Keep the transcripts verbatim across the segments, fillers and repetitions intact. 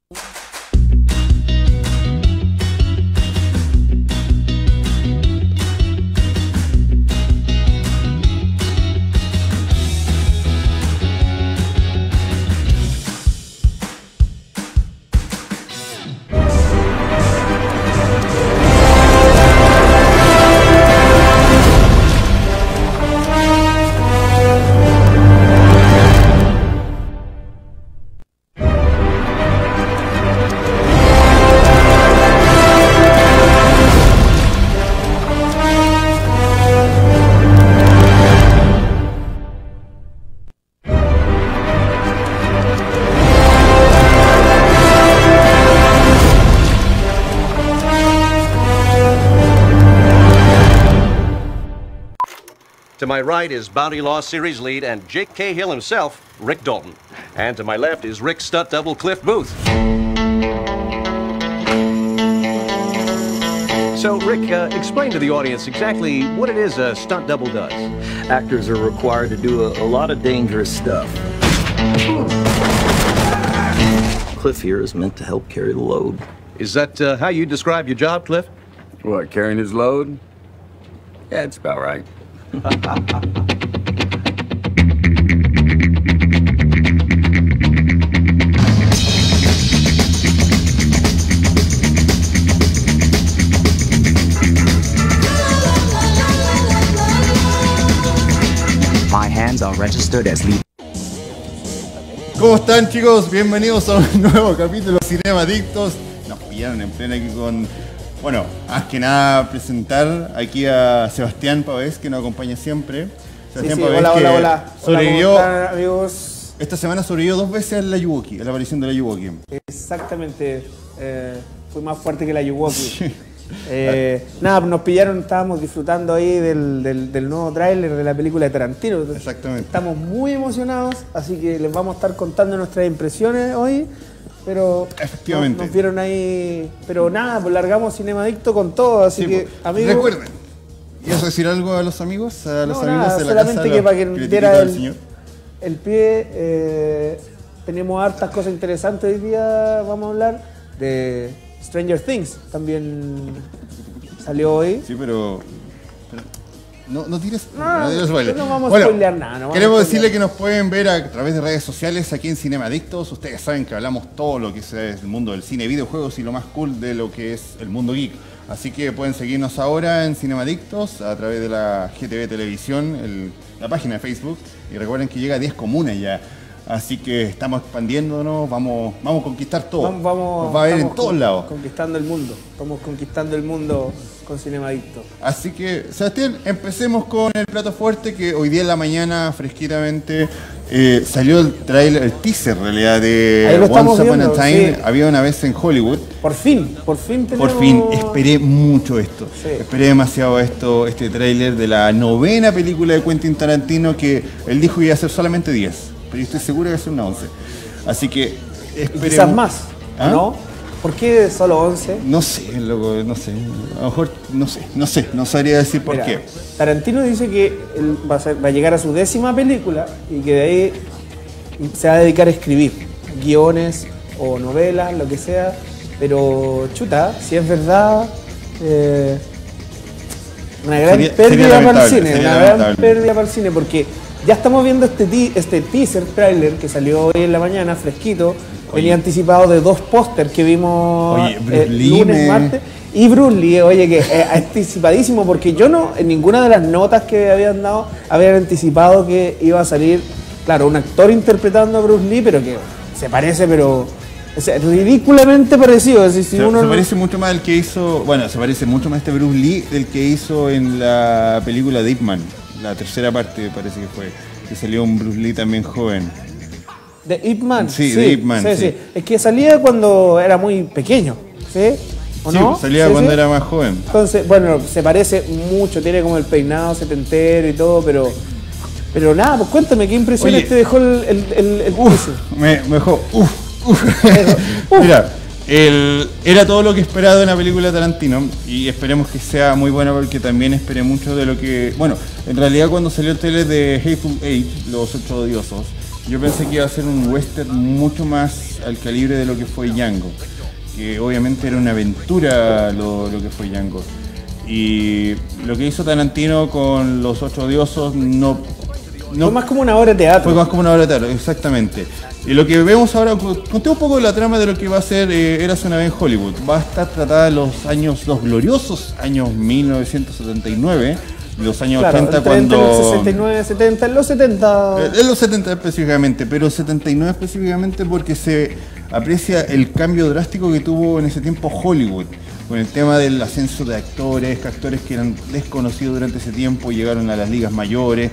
To my right is Bounty Law Series lead and Jake Cahill himself, Rick Dalton. And to my left is Rick's stunt double, Cliff Booth. So, Rick, uh, explain to the audience exactly what it is a stunt double does. Actors are required to do a, a lot of dangerous stuff. Cliff here is meant to help carry the load. Is that uh, how you describe your job, Cliff? What, carrying his load? Yeah, it's about right. My hands are registered as lead. ¿Cómo están, chicos? Bienvenidos a un nuevo capítulo de Cinema Adictos. Nos pillaron en plena aquí con... Bueno, más que nada presentar aquí a Sebastián Pavés, que nos acompaña siempre. Sebastián sí, sí, Pavés, hola, que hola, hola. sobrevivió, Hola, ¿cómo están, amigos? Esta semana sobrevivió dos veces a la Yuwoki, a la aparición de la Yuwoki. Exactamente, eh, fui más fuerte que la Yuwoki. eh, nada, nos pillaron, estábamos disfrutando ahí del, del, del nuevo tráiler de la película de Tarantino. Exactamente. Estamos muy emocionados, así que les vamos a estar contando nuestras impresiones hoy. Pero efectivamente nos, nos vieron ahí, pero nada, pues largamos Cinema Adicto con todo, así sí, que amigos. Recuerden, ¿quieres decir algo a los amigos? A los no, amigos nada, de la solamente casa, que para que diera el, señor. el pie, eh, tenemos hartas cosas interesantes hoy día, vamos a hablar de Stranger Things, también salió hoy. Sí, pero... pero No, no tires, no, no, no, no, no vamos bueno, a spoilear nada. No queremos a decirle que nos pueden ver a través de redes sociales aquí en Cinema Adictos. Ustedes saben que hablamos todo lo que es el mundo del cine, videojuegos y lo más cool de lo que es el mundo geek. Así que pueden seguirnos ahora en Cinema Adictos a través de la G T V Televisión, el, la página de Facebook. Y recuerden que llega a diez comunas ya. Así que estamos expandiéndonos, vamos, vamos a conquistar todo. Vamos, vamos, nos va a ver en todos lados. Conquistando el mundo. Estamos conquistando el mundo con Cinema Adicto. Así que, Sebastián, empecemos con el plato fuerte, que hoy día en la mañana, fresquitamente, eh, salió el trailer, el teaser en realidad de Once Upon a Time, sí. Había una vez en Hollywood. Por fin, por fin tenemos... Por fin, esperé mucho esto. Sí. Esperé demasiado esto, este tráiler de la novena película de Quentin Tarantino, que él dijo que iba a ser solamente diez. Pero yo estoy seguro que va a ser una once. Así que esperemos. Quizás más, ¿Ah? ¿no? ¿Por qué solo once? No sé, loco, no sé. A lo mejor, no sé, no sé, no sabría decir por Mira, qué. Tarantino dice que él va a, ser, va a llegar a su décima película y que de ahí se va a dedicar a escribir guiones o novelas, lo que sea. Pero, chuta, si es verdad, eh, una gran sería, pérdida sería para el cine, una lamentable. gran pérdida para el cine, porque ya estamos viendo este, este teaser trailer que salió hoy en la mañana, fresquito. Oye. Venía anticipado de dos pósters que vimos oye, eh, lunes, me... martes. Y Bruce Lee, oye, que eh, anticipadísimo, porque yo no, en ninguna de las notas que habían dado, habían anticipado que iba a salir, claro, un actor interpretando a Bruce Lee, pero que se parece, pero... O sea, ridículamente parecido. Es decir, si se, uno se no... parece mucho más al que hizo... Bueno, se parece mucho más a este Bruce Lee del que hizo en la película de Ip Man. La tercera parte parece que fue. Que salió un Bruce Lee también joven. ¿De Ip Man? Sí, sí, de Ip Man, sí, sí. sí. Es que salía cuando era muy pequeño, ¿sí? ¿O sí, no? salía ¿Sí, cuando sí? era más joven. Entonces, bueno, se parece mucho, tiene como el peinado setentero y todo, pero... Pero nada, pues cuéntame, ¿qué impresiones Oye, te dejó el, el, el, el uf, me, me dejó... Uf, uf. uf. Mira, el, era todo lo que esperaba de una película de Tarantino y esperemos que sea muy buena porque también esperé mucho de lo que... Bueno, en realidad cuando salió el trailer de Hateful Eight, Los Ocho Odiosos, Yo pensé que iba a ser un western mucho más al calibre de lo que fue Django, que obviamente era una aventura lo, lo que fue Django. Y lo que hizo Tarantino con Los Ocho Odiosos no, no fue más como una obra de teatro. Fue más como una obra de teatro, exactamente. Y lo que vemos ahora, conté un poco de la trama de lo que va a ser eh, Érase una vez en Hollywood. Va a estar tratada en los años, los gloriosos años mil novecientos setenta y nueve, los años claro, ochenta, entre, cuando... entre los sesenta y nueve, setenta, en los setenta... En los setenta específicamente, pero setenta y nueve específicamente porque se aprecia el cambio drástico que tuvo en ese tiempo Hollywood, con el tema del ascenso de actores, actores que eran desconocidos durante ese tiempo, llegaron a las ligas mayores.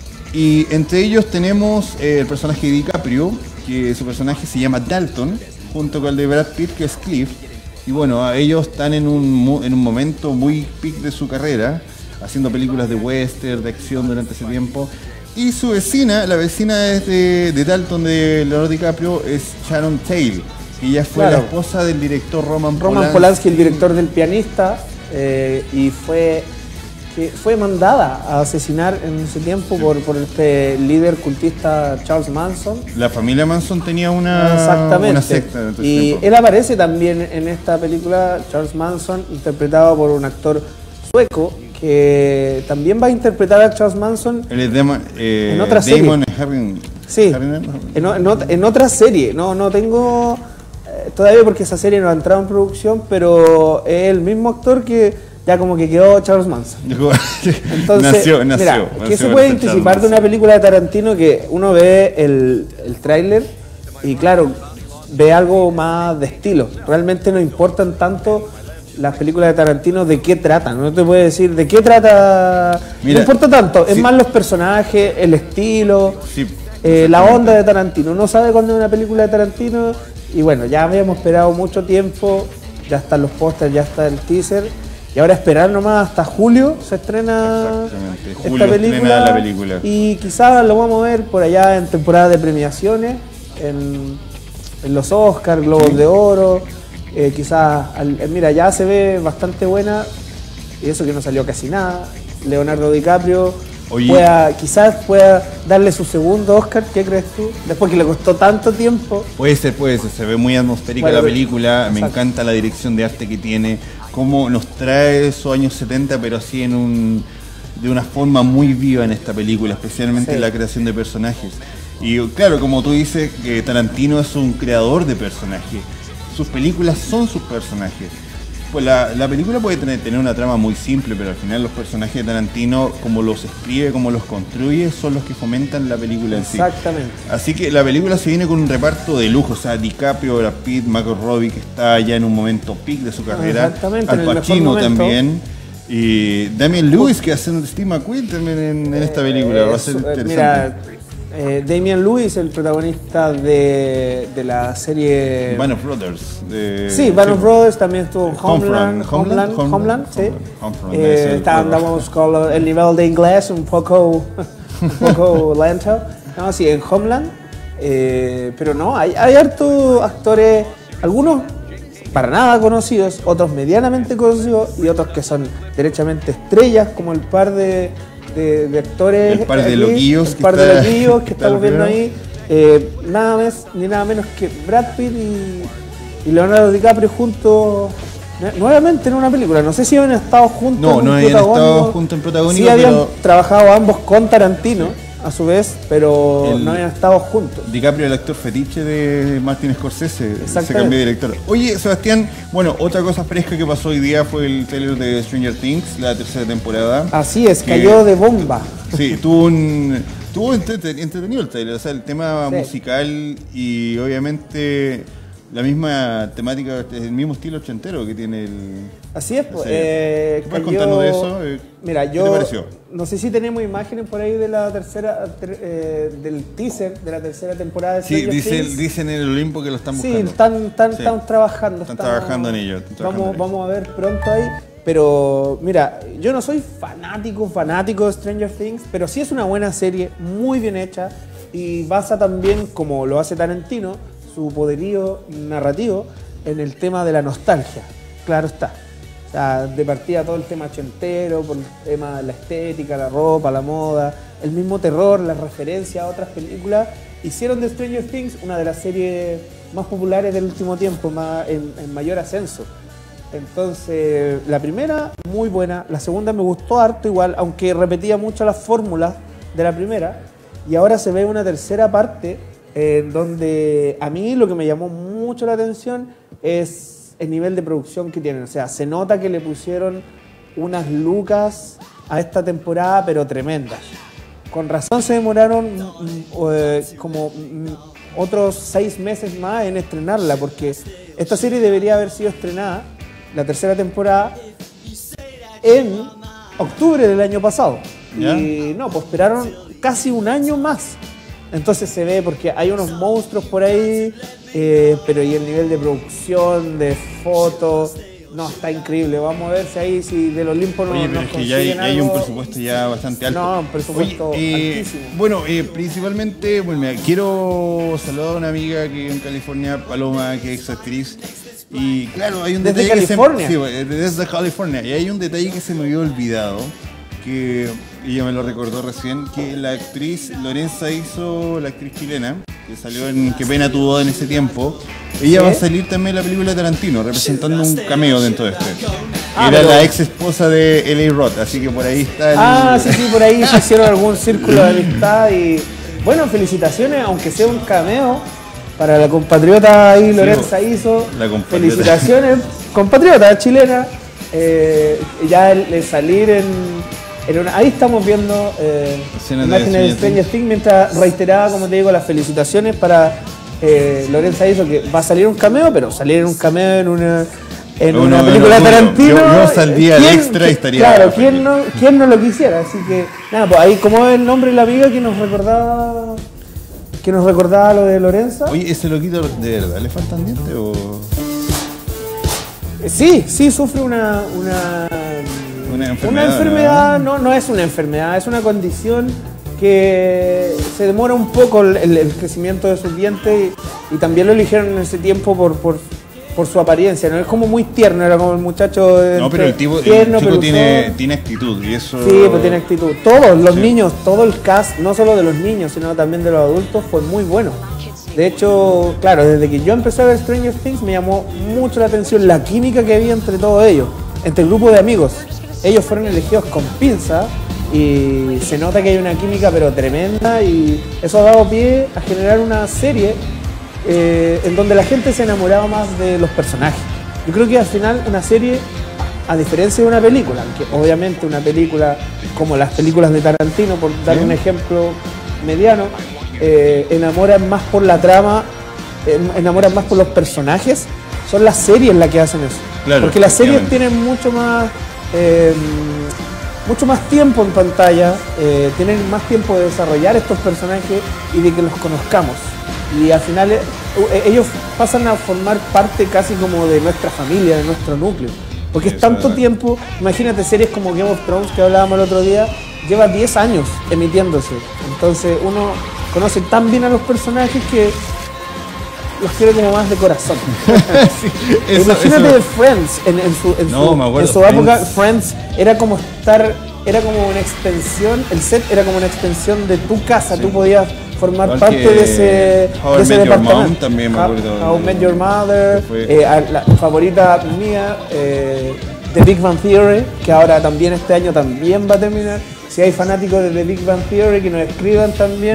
Y entre ellos tenemos eh, el personaje de DiCaprio, que su personaje se llama Dalton, junto con el de Brad Pitt, que es Cliff. Y bueno, ellos están en un, en un momento muy peak de su carrera, haciendo películas de western, de acción durante ese tiempo. Y su vecina, la vecina es de, de Dalton, de Leonardo DiCaprio, es Sharon Tate, que ella fue Claro. la esposa del director Roman Polanski. Roman Polanski, el director del Pianista, eh, y fue, que fue mandada a asesinar en ese tiempo por, por este líder cultista Charles Manson. La familia Manson tenía una, Exactamente. una secta en ese Y tiempo. él aparece también en esta película, Charles Manson, interpretado por un actor sueco que también va a interpretar a Charles Manson Él es Damon, eh, en otra serie. Damon Herring. Sí, Herring- en, o- en ot- en otra serie. No, no tengo eh, todavía porque esa serie no ha entrado en producción, pero es el mismo actor que ya como que quedó Charles Manson. Entonces, nació, nació. mira, nació ¿qué se para puede ser anticipar Charles de una película de Tarantino que uno ve el, el tráiler y claro, ve algo más de estilo? Realmente no importan tanto las películas de Tarantino de qué tratan. No te puede decir de qué trata. Mira, no importa tanto, es sí. más los personajes, el estilo, Sí, eh, la exactamente. onda de Tarantino. Uno sabe cuándo es una película de Tarantino y bueno, ya habíamos esperado mucho tiempo, ya están los pósters, ya está el teaser. Y ahora esperar nomás hasta julio se estrena Exactamente, esta julio película, estrena la película. y quizás lo vamos a ver por allá en temporada de premiaciones, en, en los Oscars, Globos de Oro, eh, quizás, al- eh, mira, ya se ve bastante buena, y eso que no salió casi nada. Leonardo DiCaprio Oye. pueda, quizás pueda darle su segundo Oscar, ¿qué crees tú? Después que le costó tanto tiempo. Puede ser, puede ser, se ve muy atmosférica Bueno, la pero- película, me exacto. encanta la dirección de arte que tiene, cómo nos trae esos años setenta, pero así en un, de una forma muy viva en esta película, especialmente Sí. en la creación de personajes. Y claro, como tú dices, que Tarantino es un creador de personajes, sus películas son sus personajes. Pues la, la película puede tener, tener una trama muy simple, pero al final los personajes de Tarantino, como los escribe, como los construye, son los que fomentan la película en sí. Exactamente. Así que la película se viene con un reparto de lujo, o sea, DiCaprio, Brad Pitt, Margot Robbie, que está ya en un momento peak de su carrera, Exactamente, Al en el mejor Pacino momento. también, y Damian Lewis, que hace un Steve McQueen también en, en esta película, va a ser Eh, interesante. Mira, eh, Damian Lewis, el protagonista de, de la serie... Band of Brothers. de- Sí, Band of Brothers también estuvo en Homeland, Homefront, Homeland, Homeland, Homeland, sí. Homefront, Eh, ese es el está, juego. andamos con el nivel de inglés un poco, un poco lento. No, sí, en Homeland. Eh, pero no, hay, hay hartos actores, algunos para nada conocidos, otros medianamente conocidos y otros que son derechamente estrellas, como el par de, de, de actores. El par de aquí, loquillos El que par de está- loquillos que que está estamos el viendo primero. ahí. Eh, nada más ni nada menos que Brad Pitt y, y Leonardo DiCaprio juntos nu- nuevamente en una película. No sé si habían estado juntos. No, en no un habían protagónico. estado juntos en protagónico, Sí habían pero- trabajado ambos con Tarantino, a su vez, pero El- no habían estado juntos. DiCaprio, el actor fetiche de Martin Scorsese, se Exactamente. cambió de director. Oye, Sebastián, bueno, otra cosa fresca que pasó hoy día fue el trailer de Stranger Things, la tercera temporada. Así es, que- cayó de bomba. Sí, tuvo un tuvo entrete- entretenido el trailer, o sea, el tema Sí. musical y obviamente la misma temática, el mismo estilo ochentero que tiene el... Así es, pues. Sí. eh, ¿Qué puedes cayó- contarnos de eso? Eh, Mira, ¿qué yo te pareció? no sé si tenemos imágenes por ahí de la tercera, ter- eh, del teaser de la tercera temporada de Sí, Stranger dice, Things. dicen en el Olimpo que lo están Sí, buscando. están, están, Sí. están trabajando. Están estamos- trabajando en ello, están trabajando vamos, en ello. vamos a ver pronto ahí. Pero mira, yo no soy fanático, fanático de Stranger Things, pero sí es una buena serie, muy bien hecha y basa también, como lo hace Tarantino, su poderío narrativo en el tema de la nostalgia. Claro está. O sea, de partida todo el tema ochentero, por el tema de la estética, la ropa, la moda, el mismo terror, las referencias a otras películas, hicieron de Stranger Things una de las series más populares del último tiempo, más, en, en mayor ascenso. Entonces, la primera, muy buena. La segunda me gustó harto igual, aunque repetía mucho las fórmulas de la primera. Y ahora se ve una tercera parte, en eh, donde a mí lo que me llamó mucho la atención es el nivel de producción que tienen. O sea, se nota que le pusieron unas lucas a esta temporada, pero tremendas. Con razón se demoraron eh, como mm, otros seis meses más en estrenarla, porque esta serie debería haber sido estrenada, la tercera temporada, en octubre del año pasado. ¿Ya? Y no, pues esperaron casi un año más. Entonces se ve porque hay unos monstruos por ahí, eh, pero y el nivel de producción, de fotos, no, está increíble. Vamos a ver si ahí, si del Olimpo no. Oye, pero nos es que ya hay, algo... hay un presupuesto ya bastante alto. No, un presupuesto Oye, eh, altísimo. Bueno, eh, principalmente, bueno, mira, quiero saludar a una amiga que en California, Paloma, que es actriz. Y claro, hay un ¿Desde detalle California? que se, sí, desde California. Y hay un detalle que se me había olvidado, que ella me lo recordó recién, que la actriz Lorenza Iso, la actriz chilena, que salió en Qué pena tu boda en ese tiempo, ella ¿Sí? va a salir también en la película de Tarantino, representando un cameo dentro de este. Ah, Era pero... la ex esposa de L A Roth, así que por ahí está el... Ah, sí, sí, por ahí se hicieron algún círculo de amistad y... Bueno, felicitaciones, aunque sea un cameo, para la compatriota ahí, Lorenza sí, Iso. La compatriota. Felicitaciones, compatriota chilena. Eh, ya el, el salir en... en una, ahí estamos viendo eh, imágenes de Stranger Things, mientras reiteraba, como te digo, las felicitaciones para eh, Lorenza Iso, que va a salir un cameo, pero salir en un cameo en una... En no, una no, película no, de Tarantino. Yo, yo saldría al extra y estaría. Claro, ¿quién no, ¿quién no lo quisiera? Así que, nada, pues ahí, como es el nombre de la amiga que nos recordaba. Que nos recordaba lo de Lorenza. Oye, ¿ese loquito de verdad le faltan dientes o.? Sí, sí, sufre una. Una, una enfermedad. Una enfermedad, no, no es una enfermedad, es una condición que se demora un poco el, el, el crecimiento de sus dientes y, y también lo eligieron en ese tiempo por. por por su apariencia, no es como muy tierno, era como el muchacho no, pero el tipo, tierno, el tipo tiene, tiene actitud y eso... Sí, pues tiene actitud. Todos los sí. niños, todo el cast, no solo de los niños, sino también de los adultos, fue muy bueno. De hecho, claro, desde que yo empecé a ver Stranger Things me llamó mucho la atención la química que había entre todos ellos, entre el grupo de amigos. Ellos fueron elegidos con pinza y se nota que hay una química pero tremenda y eso ha dado pie a generar una serie Eh, en donde la gente se enamoraba más de los personajes. Yo creo que al final una serie, a diferencia de una película, que obviamente una película como las películas de Tarantino, por dar ¿Sí? un ejemplo mediano, eh, enamoran más por la trama, eh, enamoran más por los personajes, son las series las que hacen eso. Claro, porque las series tienen mucho más eh, mucho más tiempo en pantalla, eh, tienen más tiempo de desarrollar estos personajes y de que los conozcamos. Y al final eh, ellos pasan a formar parte casi como de nuestra familia, de nuestro núcleo. Porque es tanto tiempo, imagínate series como Game of Thrones que hablábamos el otro día, lleva diez años emitiéndose. Entonces uno conoce tan bien a los personajes que los quiere como más de corazón. sí, eso, imagínate eso... Friends, en, en su, en no, su, me acuerdo, en su época Friends era como estar, era como una extensión, el set era como una extensión de tu casa, sí. Tú podías formar Igual parte de ese, de ese departamento. También me acuerdo. How, How Met Your Mother, eh, la favorita mía, eh, The Big Bang Theory, que ahora también este año también va a terminar. Si hay fanáticos de The Big Bang Theory, que nos escriban también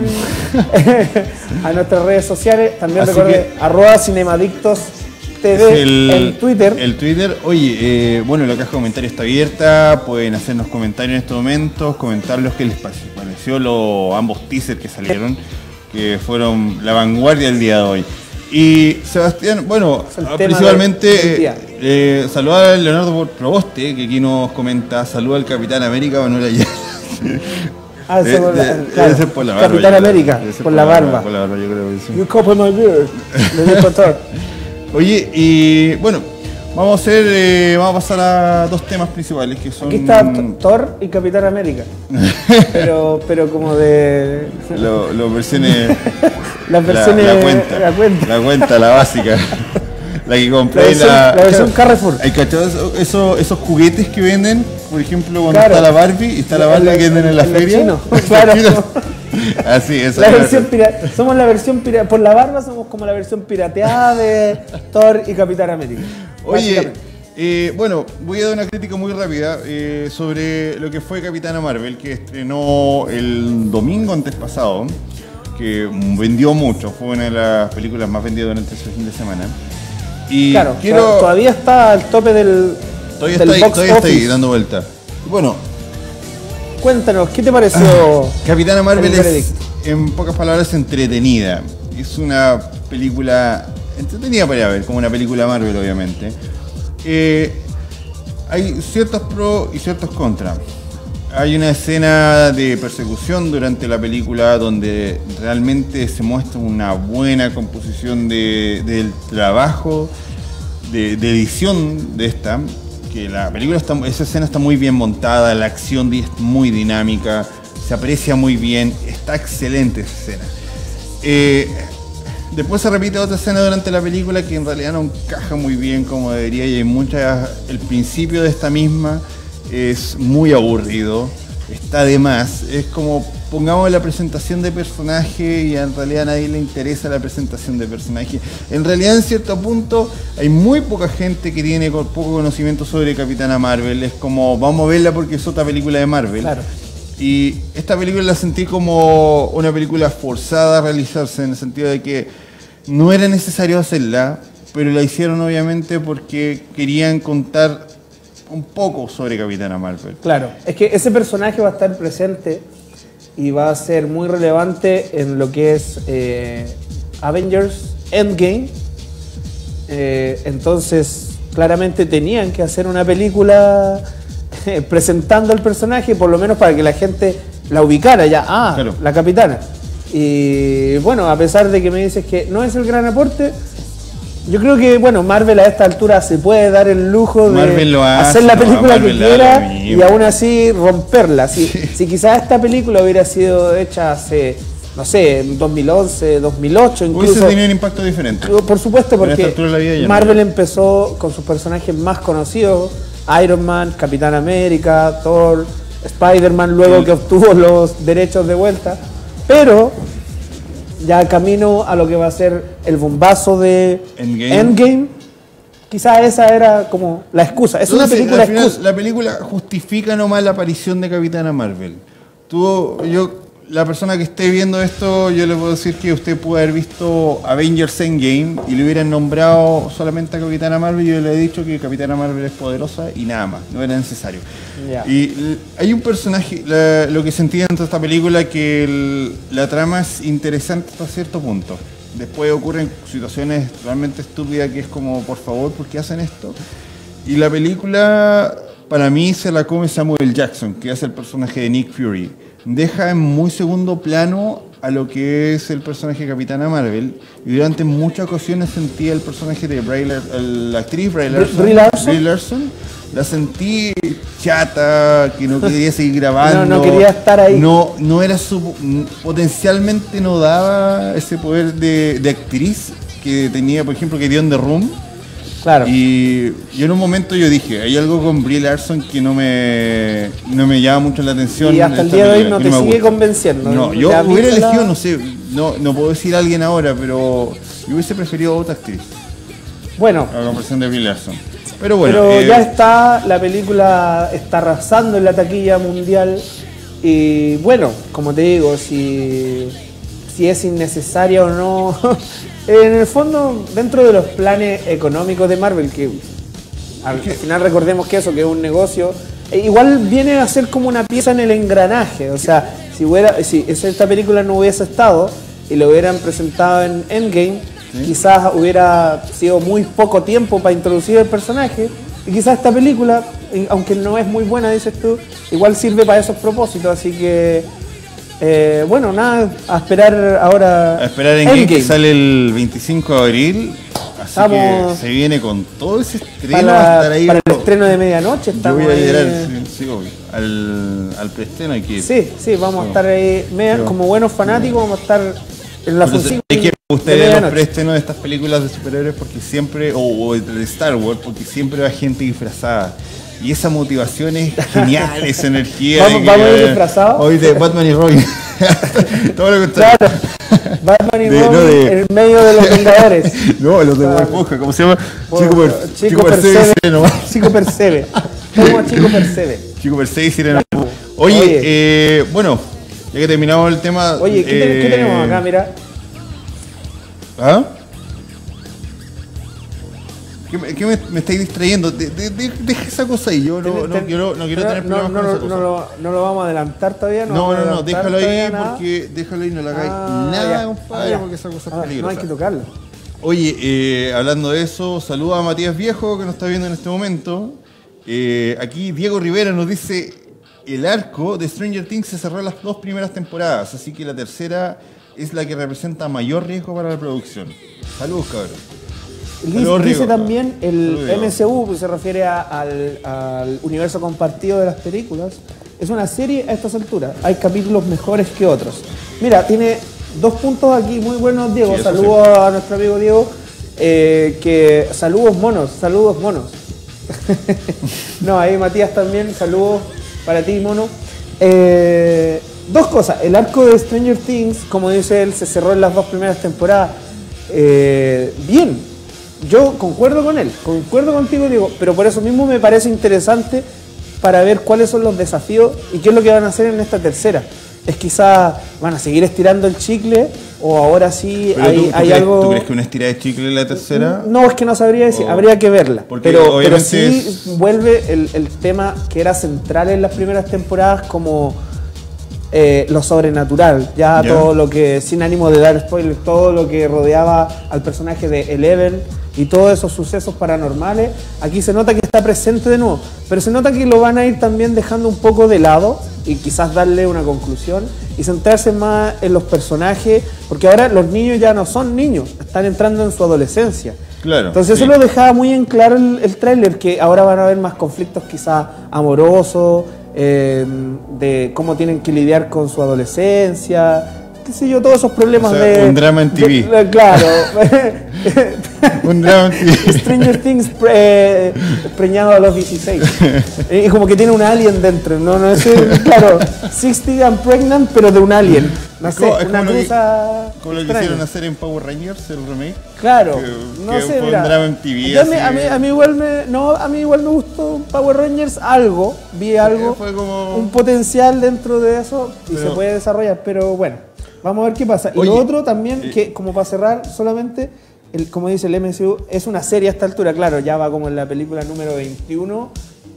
a nuestras redes sociales. También Así recuerden, que... arroba Cinemadictos T V el, en Twitter. El Twitter, oye, eh, bueno, la caja de comentarios está abierta, pueden hacernos comentarios en estos momentos, comentar los que les pareció los ambos teasers que salieron, que fueron la vanguardia del día de hoy. Y Sebastián, bueno, principalmente de, eh, eh, saludar a Leonardo Proboste, que aquí nos comenta, saluda al Capitán América, Manuel Ayala. Ah, de, por, de, claro. Debe ser por la barba. Capitán América, por, por la barba. Por la barba, yo creo que sí. You cover my beard. Oye, y bueno, vamos a hacer, eh, vamos a pasar a dos temas principales que son... Aquí está Thor y Capitán América, pero, pero como de... Los lo versiones... Las versiones... La, la, cuenta, la cuenta, la cuenta, la básica. La que compré, la versión, la, la versión Carrefour. ¿Hay cachado esos, esos, esos juguetes que venden? Por ejemplo, cuando claro. está la Barbie y está la Barbie la, que venden en la, en feria. Chino, claro. Así, esa La es la versión pira- somos la versión pira- por la barba somos como la versión pirateada de Thor y Capitán América. Oye, Básicamente. eh, bueno, voy a dar una crítica muy rápida eh, sobre lo que fue Capitana Marvel, que estrenó el domingo antes pasado, que vendió mucho, fue una de las películas más vendidas durante ese fin de semana. Y Claro, quiero... to- todavía está al tope del, Todavía del está ahí, box todavía está ahí, office. dando vuelta. Bueno, Cuéntanos, ¿qué te pareció? Capitana Marvel el es, veredicto? en pocas palabras, entretenida. Es una película entretenida para ver, como una película Marvel, obviamente. Eh, hay ciertos pros y ciertos contras. Hay una escena de persecución durante la película donde realmente se muestra una buena composición de, del trabajo de, de edición de esta. Que la película está, esa escena está muy bien montada, la acción es muy dinámica, se aprecia muy bien, está excelente esa escena. Eh, después se repite otra escena durante la película que en realidad no encaja muy bien como debería, y hay muchas, el principio de esta misma es muy aburrido, está de más, es como pongamos la presentación de personaje y en realidad a nadie le interesa la presentación de personaje. En realidad en cierto punto hay muy poca gente que tiene co- poco conocimiento sobre Capitana Marvel, es como vamos a verla porque es otra película de Marvel. Claro. Y esta película la sentí como una película forzada a realizarse, en el sentido de que no era necesario hacerla, pero la hicieron obviamente porque querían contar un poco sobre Capitana Marvel. Claro, es que ese personaje va a estar presente y va a ser muy relevante en lo que es eh, Avengers Endgame. Eh, entonces, claramente tenían que hacer una película eh, presentando al personaje, por lo menos para que la gente la ubicara ya. Ah, Claro. la capitana. Y bueno, a pesar de que me dices que no es el gran aporte, yo creo que, bueno, Marvel a esta altura se puede dar el lujo de Marvel lo hace, hacer la no, película que Marvel le da lo quiera mismo. y aún así romperla. Si, si quizás esta película hubiera sido hecha hace, no sé, en dos mil once, dos mil ocho incluso. Hubiese tenido un impacto diferente. Por supuesto, Pero a esta porque altura de la vida ya no. Marvel empezó con sus personajes más conocidos, Iron Man, Capitán América, Thor, Spider-Man, luego El- que obtuvo los derechos de vuelta, pero ya camino a lo que va a ser el bombazo de Endgame. Endgame, quizás esa era como la excusa, es una Entonces, película al final, excusa. la película justifica nomás la aparición de Capitana Marvel. Tú, yo, la persona que esté viendo esto, yo le puedo decir que usted puede haber visto Avengers Endgame y le hubieran nombrado solamente a Capitana Marvel y yo le he dicho que Capitana Marvel es poderosa y nada más, no era necesario. Ya. Y l- hay un personaje, la- lo que sentí dentro de esta película, que el- la trama es interesante hasta cierto punto. Después ocurren situaciones realmente estúpidas que es como, por favor, ¿por qué hacen esto? Y la película, para mí, se la come Samuel Jackson, que hace el personaje de Nick Fury. Deja en muy segundo plano a lo que es el personaje de Capitana Marvel, y durante muchas ocasiones sentía el personaje de Brie Lar- la actriz Brie Larson, Brie Larson. Brie Larson, la sentí chata, que no quería seguir grabando. No, no quería estar ahí. No, no era su, potencialmente no daba ese poder de, de actriz que tenía, por ejemplo, que dio en The Room. Claro. Y yo en un momento yo dije, hay algo con Brie Larson que no me, no me llama mucho la atención. Y hasta de el esta día de hoy película, no que te me sigue gusta. convenciendo. No, yo ¿Ya hubiera viste la- elegido, no sé, no, no puedo decir a alguien ahora, pero yo hubiese preferido a otra actriz, Bueno, a la comparación de Brie Larson. Pero bueno, pero eh, ya está, la película está arrasando en la taquilla mundial y bueno, como te digo, si, si es innecesaria o no, en el fondo, dentro de los planes económicos de Marvel, que al, al final recordemos que eso, que es un negocio, e igual viene a ser como una pieza en el engranaje, o sea, si, hubiera, si esta película no hubiese estado y lo hubieran presentado en Endgame, quizás hubiera sido muy poco tiempo para introducir el personaje y quizás esta película, eh, aunque no es muy buena, dices tú, igual sirve para esos propósitos, así que eh, bueno, nada, a esperar ahora a esperar en Endgame, que sale el veinticinco de abril, así Estamos que se viene con todo ese estreno, para, va a estar ahí. para el estreno de medianoche. Yo Estamos voy a ahí, llegar eh, sí, sí, obvio, al, al preestreno hay que ir. sí, sí, vamos a estar ahí, media- Sí. como buenos fanáticos, vamos a estar en la Pero función es que me gusta de de los medianoche. preestrenos de estas películas de superhéroes porque siempre, o, o de Star Wars, porque siempre va gente disfrazada. Y esa motivación es genial, esa energía. ¿Vamos- de que, vamos a ir eh, disfrazados? Hoy de Batman y Robin. Todo lo contrario. Claro. Batman y De- Robin no, de- en medio de los Vengadores. No, los de Claro. Bob Esponja, ¿cómo se llama? Por- Chico, per, Chico Chico Percebe y Percebe. Sirena Bob. Chico Percebe. Como Chico Percebe. Chico Percebe y Sirena Bob. Oye, Oye. Eh, bueno, ya que terminamos el tema. Oye, ¿qué, te- eh, qué tenemos acá? Mira. ¿Ah? ¿Qué, me, qué me, me estáis distrayendo? De- de- de- deja esa cosa ahí. Yo no, Ten- no ten- quiero, no quiero pero tener no, problemas no, con no, esa cosa. no, lo, no lo vamos a adelantar todavía. No, vamos a no, no, adelantar déjalo ahí todavía nada. porque déjalo ahí, no le hagáis Ah, nada, ya. compadre, Ah, ya. porque esa cosa es Ah, no peligrosa. hay que tocarlo. Oye, eh, hablando de eso, saluda a Matías Viejo que nos está viendo en este momento. Eh, aquí Diego Rivera nos dice: el arco de Stranger Things se cerró en las dos primeras temporadas, así que la tercera es la que representa mayor riesgo para la producción. Saludos, cabrón. Dice, Saludos, dice Rigo. también el Saludos, Diego. M C U, que se refiere a- al, al universo compartido de las películas. Es una serie a estas alturas. Hay capítulos mejores que otros. Mira, tiene dos puntos aquí muy buenos, Diego. Sí, eso saludos a nuestro amigo Diego. eh, que saludos monos, saludos monos. No, ahí Matías también, saludos para ti, mono. Eh, dos cosas. El arco de Stranger Things, como dice él, se cerró en las dos primeras temporadas. Eh, bien. Yo concuerdo con él, concuerdo contigo, Diego, pero por eso mismo me parece interesante para ver cuáles son los desafíos y qué es lo que van a hacer en esta tercera. Es quizá van a seguir estirando el chicle o ahora sí Pero hay, tú, tú hay crees, algo... ¿tú crees que una estira de chicle en la tercera? No, es que no sabría decir, O- habría que verla. Porque Pero, pero obviamente sí es- vuelve el, el tema que era central en las primeras temporadas como eh, lo sobrenatural. Ya, Ya. todo lo que, sin ánimo de dar spoilers, todo lo que rodeaba al personaje de Eleven y todos esos sucesos paranormales, aquí se nota que está presente de nuevo. Pero se nota que lo van a ir también dejando un poco de lado y quizás darle una conclusión y centrarse más en los personajes, porque ahora los niños ya no son niños, están entrando en su adolescencia. Claro. Entonces sí. eso lo dejaba muy en claro el, el tráiler, que ahora van a haber más conflictos quizás amorosos, eh, de cómo tienen que lidiar con su adolescencia, qué sé yo, todos esos problemas O sea, de... un drama en T V. de- de- claro. Un drama en T V. Stranger Things pre- preñado a los dieciséis. Y como que tiene un alien dentro, ¿no? No es el- claro, sixty and pregnant, pero de un alien. No Es sé, como- es una como lo que- cosa Como lo que extraña. hicieron hacer en Power Rangers, el remake. Claro, que- no que sé, fue un mira, drama en T V, yo a, mí, así. a, mí, a mí igual me, no, a mí igual me gustó Power Rangers algo, vi algo, fue como- un potencial dentro de eso y Pero- se puede desarrollar, pero bueno, vamos a ver qué pasa. Y Oye, lo otro también, eh, que como para cerrar solamente, el, como dice el M C U, es una serie a esta altura, claro, ya va como en la película número veintiuno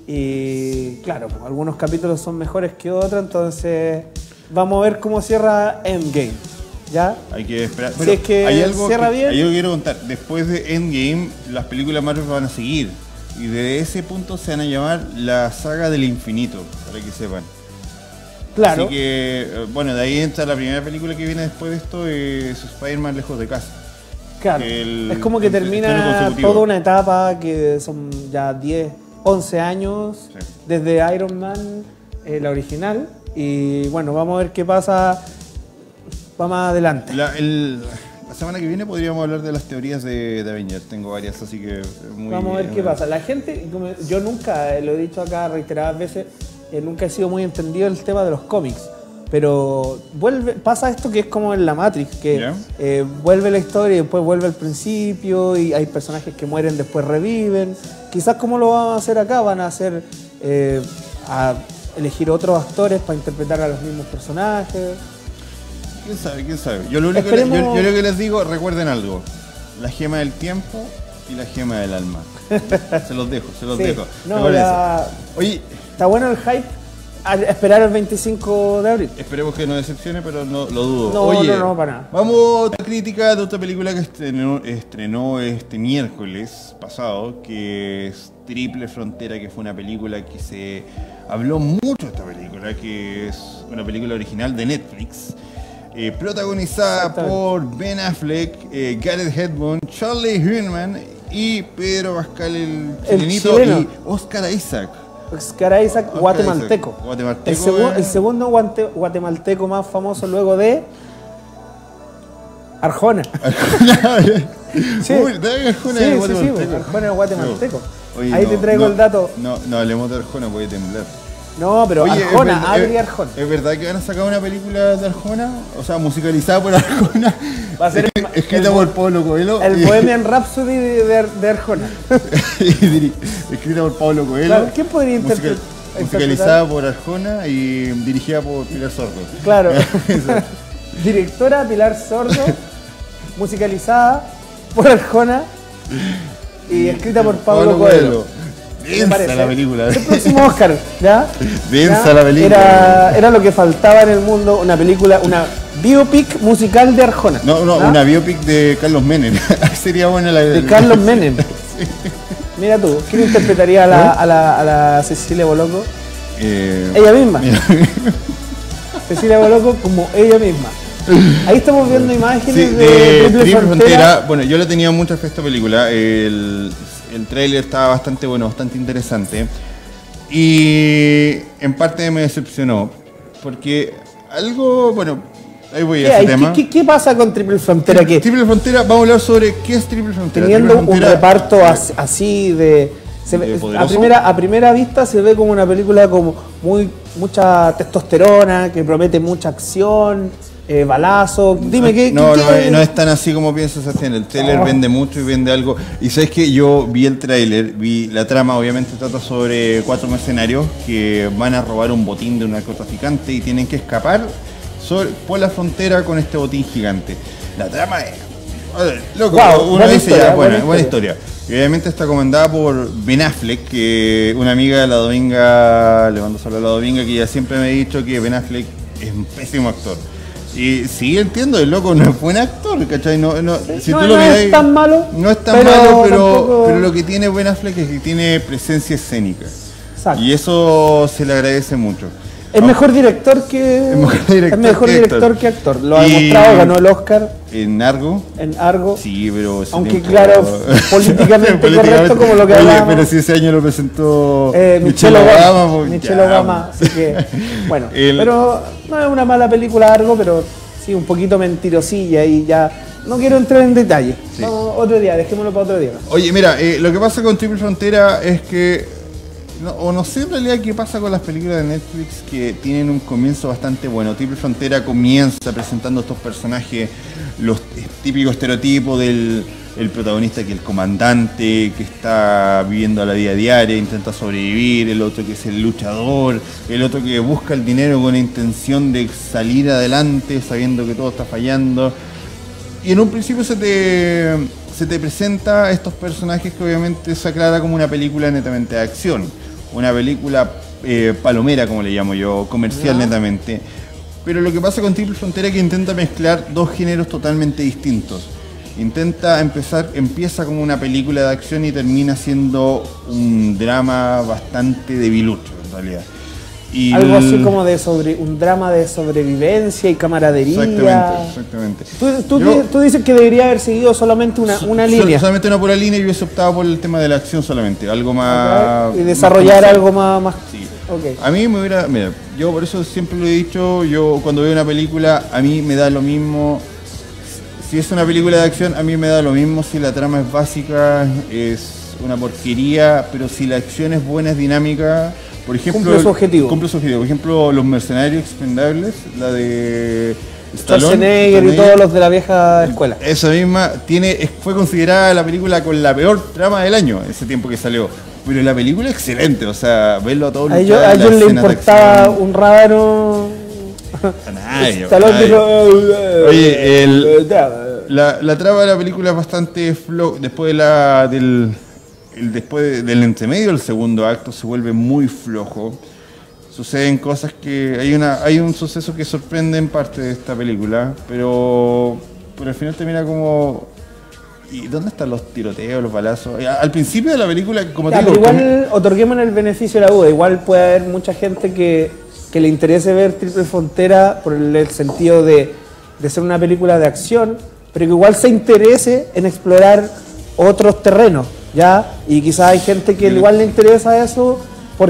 y claro, pues, algunos capítulos son mejores que otros, entonces vamos a ver cómo cierra Endgame, ¿ya? Hay que esperar. Si es que hay algo cierra que, bien. hay algo que quiero contar. Después de Endgame, las películas Marvel van a seguir. Y de ese punto se van a llamar la saga del infinito, para que sepan. Claro. Así que, eh, bueno, de ahí entra la primera película que viene después de esto, es Spider-Man Lejos de Casa. Claro, El- es como que el estreno termina consecutivo. toda una etapa que son ya diez, once años Sí. desde Iron Man, eh, la original. Y bueno, vamos a ver qué pasa va más adelante. La, el- la semana que viene podríamos hablar de las teorías de, de Avengers. Tengo varias, así que muy Vamos a ver bien. qué pasa. La gente, como yo nunca, eh, lo he dicho acá reiteradas veces, eh, nunca he sido muy entendido el tema de los cómics. Pero vuelve, pasa esto que es como en la Matrix, que Ya. eh, vuelve la historia y después vuelve al principio y hay personajes que mueren, después reviven. Quizás como lo van a hacer acá, van a hacer eh, a elegir otros actores para interpretar a los mismos personajes. ¿Quién sabe? ¿Quién sabe? Yo lo único que, Esperemos- yo, yo lo que les digo, recuerden algo. La gema del tiempo y la gema del alma. Se los dejo, se los Sí. dejo. No, ¿Te parece? la- Oye, está bueno el hype. A esperar el veinticinco de abril. esperemos que no decepcione, pero no lo dudo. No, Oye, no, no, para nada. Vamos a otra crítica de otra película que estrenó, estrenó este miércoles pasado, que es Triple Frontera, que fue una película que se habló mucho de esta película, que es una película original de Netflix, eh, protagonizada Exactamente. por Ben Affleck, eh, Gareth Hedlund, Charlie Hunnam y Pedro Pascal el El chilenito chileno. y Oscar Isaac. Oscar Isaac, Oscar guatemalteco. Isaac, guatemalteco, El, segu- eh. el segundo guante- guatemalteco más famoso luego de Arjona. Sí. Uy, David Arjona Sí, es sí, guatemalteco. sí, Arjona es guatemalteco. Oye, Ahí no, te traigo no, el dato. No, no hablemos de Arjona, puede temblar. No, pero Oye, Arjona, es, ver- Adri es- Arjona. ¿Es verdad que van a sacar una película de Arjona? O sea, musicalizada por Arjona. Va a ser el- escrita el- por Pablo Coelho. El y- Bohemian Rhapsody de, de, de Arjona. y diri- escrita por Pablo Coelho. Claro, ¿quién podría musical- interpre- Musicalizada por Arjona y dirigida por Pilar Sordo. Claro. Eso. Directora Pilar Sordo, musicalizada por Arjona y escrita por Pablo, Coelho. Me Densa parece. la película. El próximo Oscar, ¿ya? Densa ¿Ya? la película. Era, era lo que faltaba en el mundo, una película, una biopic musical de Arjona. No, no, ¿ya? una biopic de Carlos Menem. Sería buena la De Carlos Menem. Mira tú, ¿quién interpretaría a la, a la, a la Cecilia Boloco? Eh, Ella misma. mira. Cecilia Boloco como ella misma. Ahí estamos viendo imágenes Sí, de, de Triple Triple Frontera. Frontera. Bueno, yo le tenía mucha fe a esta película. El, el tráiler estaba bastante bueno, bastante interesante. Y en parte me decepcionó. Porque algo, bueno, ahí voy ¿Qué, a hay? ese tema. ¿Qué, qué, qué pasa con Triple Frontera? Que Triple Frontera, vamos a hablar sobre qué es Triple Frontera. teniendo Triple un Frontera- reparto as- así de, se ve- ¿De a poderoso? primera a primera vista se ve como una película como muy mucha testosterona, que promete mucha acción, eh, balazos. Dime qué. No, qué- no, qué- es- no es tan así como piensa Sebastián. El trailer Oh. vende mucho y vende algo. Y sabes que yo vi el trailer, vi la trama, obviamente trata sobre cuatro mercenarios que van a robar un botín de un narcotraficante y tienen que escapar sobre- por la frontera con este botín gigante. La trama es. a ver, loco, Wow, uno buena dice historia, ya, buena, buena buena historia. Y obviamente está comandada por Ben Affleck, que una amiga de la Dominga, le mando solo a la Dominga, que ya siempre me ha dicho que Ben Affleck es un pésimo actor. Y sí, entiendo, el loco no es buen actor, ¿cachai? No, no, si no, tú lo no miras, es tan malo, no es tan pero malo, pero, tampoco- pero lo que tiene Ben Affleck es que tiene presencia escénica. Exacto. Y eso se le agradece mucho. Es mejor director que Es mejor director es mejor que director actor. que actor. Lo ha Y- demostrado, ganó el Oscar En Argo, en Argo. sí, pero... ese Aunque, tiempo- claro, políticamente correcto, como lo que Oye, hablábamos. pero si ese año lo presentó Eh, Michelle Obama, pues, Michelle ya, Obama, pues. así que bueno, El- pero no es una mala película Argo, pero sí un poquito mentirosilla y ya no quiero entrar en detalle. Sí. Vamos, otro día, dejémoslo para otro día. Oye, mira, eh, lo que pasa con Triple Frontera es que, no, o no sé en realidad qué pasa con las películas de Netflix que tienen un comienzo bastante bueno. Triple Frontera comienza presentando estos personajes, los típicos estereotipos del el protagonista que es el comandante, que está viviendo la vida diaria, intenta sobrevivir, el otro que es el luchador, el otro que busca el dinero con la intención de salir adelante sabiendo que todo está fallando. Y en un principio se te, se te presenta estos personajes que obviamente se aclara como una película netamente de acción. Una película eh, palomera, como le llamo yo, comercial netamente. Pero lo que pasa con Triple Frontera es que intenta mezclar dos géneros totalmente distintos. Intenta empezar, empieza como una película de acción y termina siendo un drama bastante debilucho, en realidad. Y Algo el- así como de sobre un drama de sobrevivencia y camaradería. Exactamente, exactamente. Tú, tú, Yo- tú dices que debería haber seguido solamente una, una Sol- línea Solamente una pura línea y hubiese optado por el tema de la acción solamente, algo más... ¿ok? y desarrollar más algo más, más Sí. ok. A mí me hubiera... Mira, yo por eso siempre lo he dicho, yo cuando veo una película, a mí me da lo mismo... Si es una película de acción, a mí me da lo mismo si la trama es básica, es una porquería, pero si la acción es buena, es dinámica... Por ejemplo, Cumple su objetivo. Cumple su objetivo. Por ejemplo, Los Mercenarios Expendables, la de... Stallone, Schwarzenegger y Schwarzenegger. todos los de la vieja escuela. Esa misma tiene, es- fue considerada la película con la peor trama del año, ese tiempo que salió. Pero la película es excelente, o sea, verlo a todos A ellos, a ellos le importaba un rábano. A nadie, Stallone nadie. dijo, Oye, el- eh, ya, La, la trama de la película es bastante floja. Después de la, del, el, después del entremedio, el segundo acto se vuelve muy flojo. Suceden cosas que... Hay una hay un suceso que sorprende en parte de esta película, pero, pero al final termina como... ¿Y dónde están los tiroteos, los balazos? A- Al principio de la película, como Ya, te digo... pero igual otorguemos el beneficio de la duda. Igual puede haber mucha gente que, que le interese ver Triple Frontera por el, el sentido de, de ser una película de acción, pero que igual se interese en explorar otros terrenos, ¿ya? Y quizás hay gente que igual le interesa eso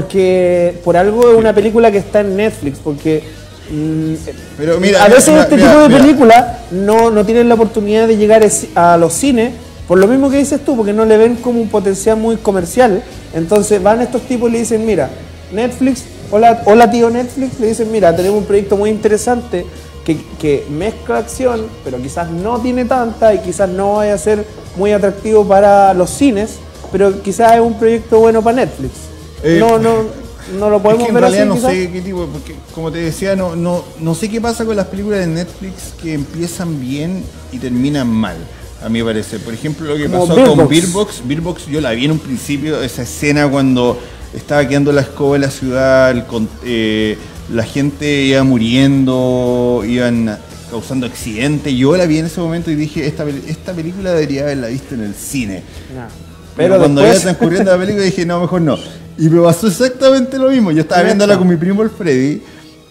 porque por algo es una película que está en Netflix, porque mm, Pero mira, a veces mira, este mira, tipo de mira. películas no, no tienen la oportunidad de llegar es- a los cines, por lo mismo que dices tú, porque no le ven como un potencial muy comercial. Entonces van estos tipos y le dicen, mira, Netflix Hola, hola tío Netflix, le dicen, mira, tenemos un proyecto muy interesante que, que mezcla acción, pero quizás no tiene tanta y quizás no vaya a ser muy atractivo para los cines, pero quizás es un proyecto bueno para Netflix. Eh, no, no, no lo podemos es que en ver realidad así, no quizás. sé qué tipo, porque como te decía, no, no, no sé qué pasa con las películas de Netflix que empiezan bien y terminan mal, a mi parecer. Por ejemplo, lo que Como pasó Bird con Box. Bird Box. Bird Box yo la vi en un principio, esa escena cuando estaba quedando la escoba en la ciudad, el con- eh, la gente iba muriendo, iban causando accidentes. Yo la vi en ese momento y dije, esta, pel- esta película debería haberla visto en el cine. No. Pero Pero cuando después, iba transcurriendo la película dije, no, mejor no. Y me pasó exactamente lo mismo. Yo estaba Neta. viéndola con mi primo el Freddy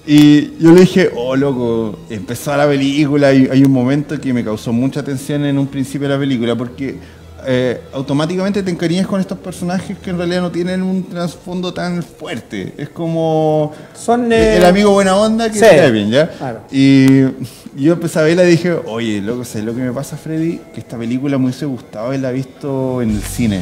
y yo le dije, oh, loco, empezó la película y hay un momento que me causó mucha tensión en un principio de la película porque eh, automáticamente te encariñas con estos personajes que en realidad no tienen un trasfondo tan fuerte. Es como Son, eh, el amigo buena onda que sí, te cae bien, ¿ya? claro. Y yo empecé a verla y dije, oye, loco, ¿sabes lo que me pasa, Freddy? Que esta película me hubiese gustado haberla visto en el cine.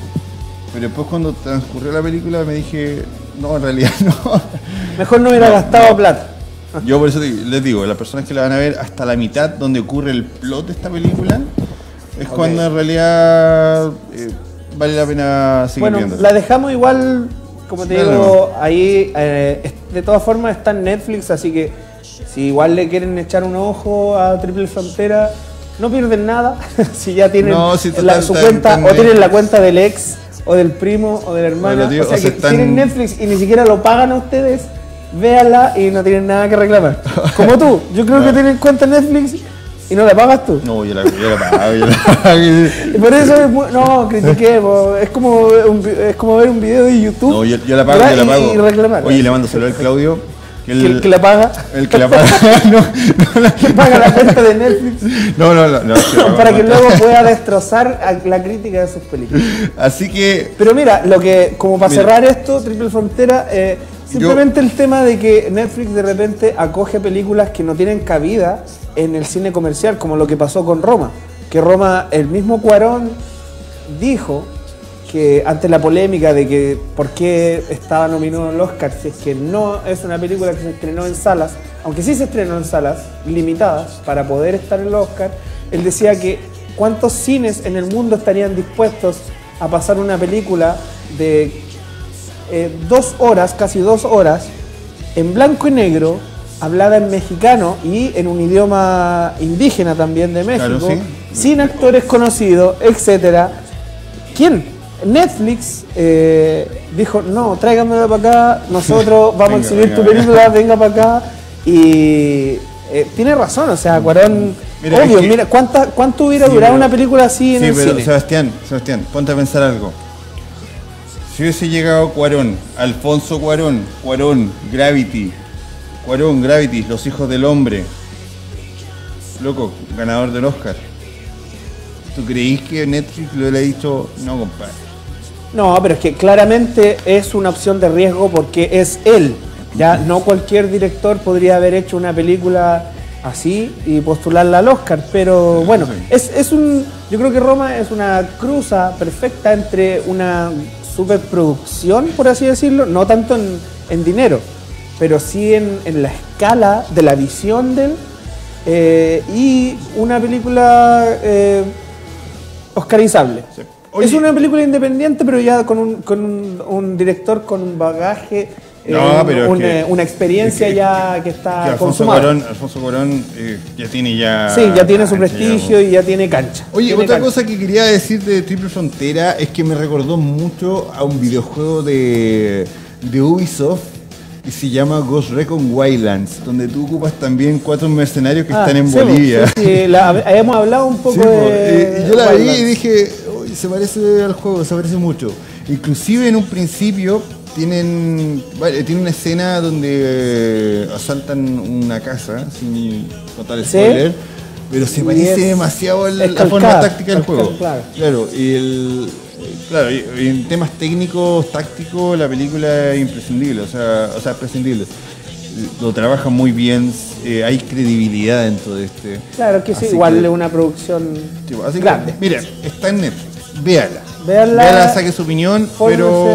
Pero después cuando transcurrió la película me dije, no, en realidad no. mejor no hubiera No, gastado no. plata. Yo por eso te- les digo, las personas que la van a ver hasta la mitad donde ocurre el plot de esta película, es Ok. cuando en realidad eh, vale la pena seguir Bueno, viendo. la dejamos igual, como te Claro. digo, ahí eh, es- de todas formas está en Netflix, así que si igual le quieren echar un ojo a Triple Frontera, no pierden nada. Si ya tienen No, si total, la- su está- cuenta, está en o tienen la Netflix. cuenta del ex, o del primo, o del hermano. Bueno, tío, o sea o sea, que están- tienen Netflix y ni siquiera lo pagan a ustedes, véanla y no tienen nada que reclamar. Como tú, yo creo que tienen cuenta en Netflix y no la pagas tú. No, yo la, yo la pago, yo la pago. Y por eso es muy- no, critiqué, po. es como un vi- es como ver un video de YouTube. No, yo, yo la pago, ¿verdad? yo la pago. Y, y reclamar. Oye, le mando saludo al Claudio. Que que, el, que la paga, el que la paga. no, no, la- que paga la cuenta de Netflix no, no, no, no, sí, para no, que no. luego pueda destrozar a la crítica de sus películas. Así que Pero mira, lo que como para Mira. cerrar esto, Triple Frontera, eh, simplemente el tema de que Netflix de repente acoge películas que no tienen cabida en el cine comercial, como lo que pasó con Roma. Que Roma, el mismo Cuarón dijo que ante la polémica de que por qué estaba nominado al Oscar, si es que no es una película que se estrenó en salas, aunque sí se estrenó en salas limitadas para poder estar en el Oscar, él decía que cuántos cines en el mundo estarían dispuestos a pasar una película de eh, dos horas, casi dos horas, en blanco y negro, hablada en mexicano y en un idioma indígena también de México, Claro, sí. sin actores conocidos, etcétera. ¿Quién? Netflix eh, dijo, no, tráigamela para acá, nosotros vamos Venga, a exhibir venga, tu venga. película, venga para acá. Y eh, tiene razón, o sea, Cuarón, Mira, obvio, es que- mira, ¿cuánta, ¿cuánto hubiera Sí, durado pero- una película así en sí, el pero cine? Sebastián, Sebastián, ponte a pensar algo. Si hubiese llegado Cuarón, Alfonso Cuarón, Cuarón, Gravity, Cuarón, Gravity, Los Hijos del Hombre, loco, ganador del Oscar. ¿Tú creís que Netflix le hubiera dicho, no, compadre? No, pero es que claramente es una opción de riesgo porque es él. Ya no cualquier director podría haber hecho una película así y postularla al Oscar, pero bueno, es, es un, yo creo que Roma es una cruza perfecta entre una superproducción, por así decirlo, no tanto en, en dinero, pero sí en, en la escala de la visión de él, eh, y una película eh, oscarizable. Oye. Es una película independiente, pero ya con un, con un, un director con un bagaje, eh, No, pero es un- que- una experiencia es que- ya que Que está Alfonso consumada. Cuarón, Alfonso Cuarón eh, ya tiene ya... Sí, ya tiene su cancha, prestigio ya, y ya tiene cancha. Oye, Tiene otra cancha. cosa que quería decir de Triple Frontera es que me recordó mucho a un videojuego de, de Ubisoft que se llama Ghost Recon Wildlands, donde tú ocupas también cuatro mercenarios que Ah, están en sí, Bolivia. sí, sí, la- habíamos hablado un poco Sí, po, de. y- y yo la vi Wildlands. y dije, "Uy, se parece al juego, se parece mucho". Inclusive en un principio tienen, vale, tiene una escena donde eh, asaltan una casa, sin contar ¿Sí? spoiler, pero se Y parece es- demasiado al- es la forma calcada, táctica del calcada, juego. claro. Claro, y el claro, y- y en temas técnicos, tácticos, la película es imprescindible, o sea, o sea, es prescindible. Lo trabajan muy bien, eh, hay credibilidad dentro de este. Claro que sí, Así igual que- es una producción Sí, así grande. que, mira, está en Netflix, véala. Véala, saque su opinión, Fórmese pero y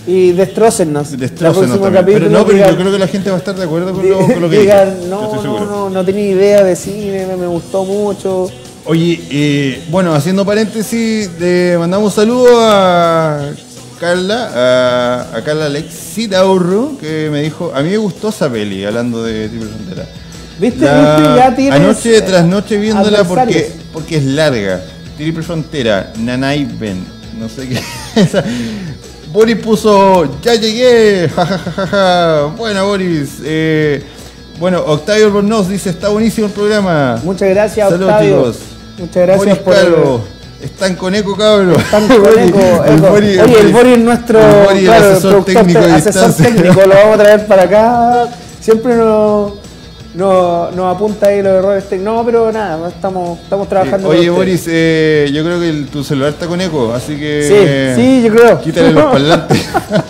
Y destrócennos. Destrócennos también. Pero no, pero digan, yo creo que la gente va a estar de acuerdo con, lo, con lo que digan, dije. no, Yo estoy seguro. no, no, no tenía idea de cine, me, me gustó mucho. Oye, eh, bueno, haciendo paréntesis, le mandamos un saludo a Carla, a, a Carla Lexitaurro, que me dijo, a mí me gustó esa peli, hablando de Triple Frontera. ¿Viste? La- ¿Viste? Ya tienes, anoche tras noche viéndola adversarios. porque, porque es larga. Triple Frontera, Nanay Ben, no sé qué. Esa- Boris puso, ya llegué, jajajaja. Bueno, Boris. Eh, bueno, Octavio Albornoz dice, está buenísimo el programa. Muchas gracias, Saludos, Octavio. chicos. Muchas gracias Boris por Calvo, están con eco, cabros. Están con eco, El eco. Boris- Oye, el Boris es nuestro el Boris, el claro, asesor productor, técnico de asesor distancia. técnico, lo vamos a traer para acá. Siempre nos, nos, nos apunta ahí los errores técnicos. No, pero nada, estamos, estamos trabajando. Oye, con Boris, eh, yo creo que el- tu celular está con eco, así que... ustedes. Sí, sí, yo creo. Quítale los parlantes.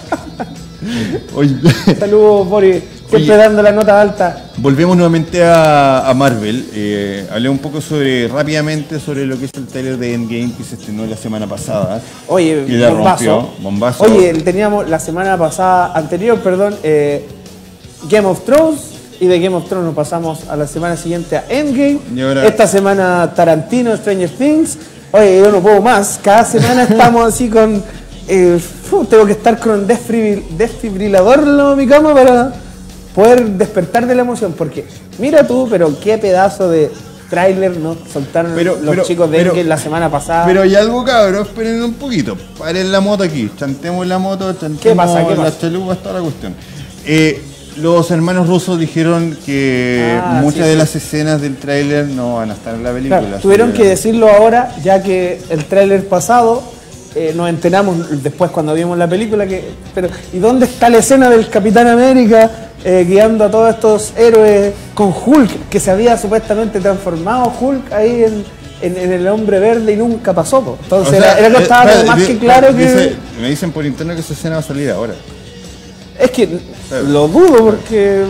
Oye, Saludos, Boris. Siempre Oye. dando la nota alta. volvemos nuevamente a, a Marvel. Eh, hablé un poco sobre, rápidamente, sobre lo que es el trailer de Endgame que se estrenó la semana pasada. Oye, Y la bombazo. rompió, bombazo. Oye, teníamos la semana pasada, anterior, perdón, eh, Game of Thrones. Y de Game of Thrones nos pasamos a la semana siguiente a Endgame. Y ahora- Esta semana Tarantino, Stranger Things. Oye, yo no puedo más. Cada semana estamos así con... eh, fu, tengo que estar con un desfibril- desfibrilador en la- mi cama para poder despertar de la emoción. Porque mira tú, pero qué pedazo de tráiler nos soltaron Pero- los pero- chicos de pero- Endgame la semana pasada. Pero hay algo, cabros, esperen un poquito. Paren la moto aquí, chantemos la moto, chantemos ¿Qué pasa? ¿Qué las pasa? chalupas, toda la cuestión. Eh, los hermanos rusos dijeron que Ah, muchas sí, de sí. las escenas del tráiler no van a estar en la película. Claro, así tuvieron que decirlo ahora, ya que el tráiler pasado eh, nos enteramos después cuando vimos la película que, pero ¿y dónde está la escena del Capitán América eh, guiando a todos estos héroes con Hulk, que se había supuestamente transformado Hulk ahí en, en- en el Hombre Verde y nunca pasó? Po? Entonces O sea, era, era que eh, estaba espérate, más di- que claro que dice- me dicen por internet que esa escena va a salir ahora. es que Claro. lo dudo porque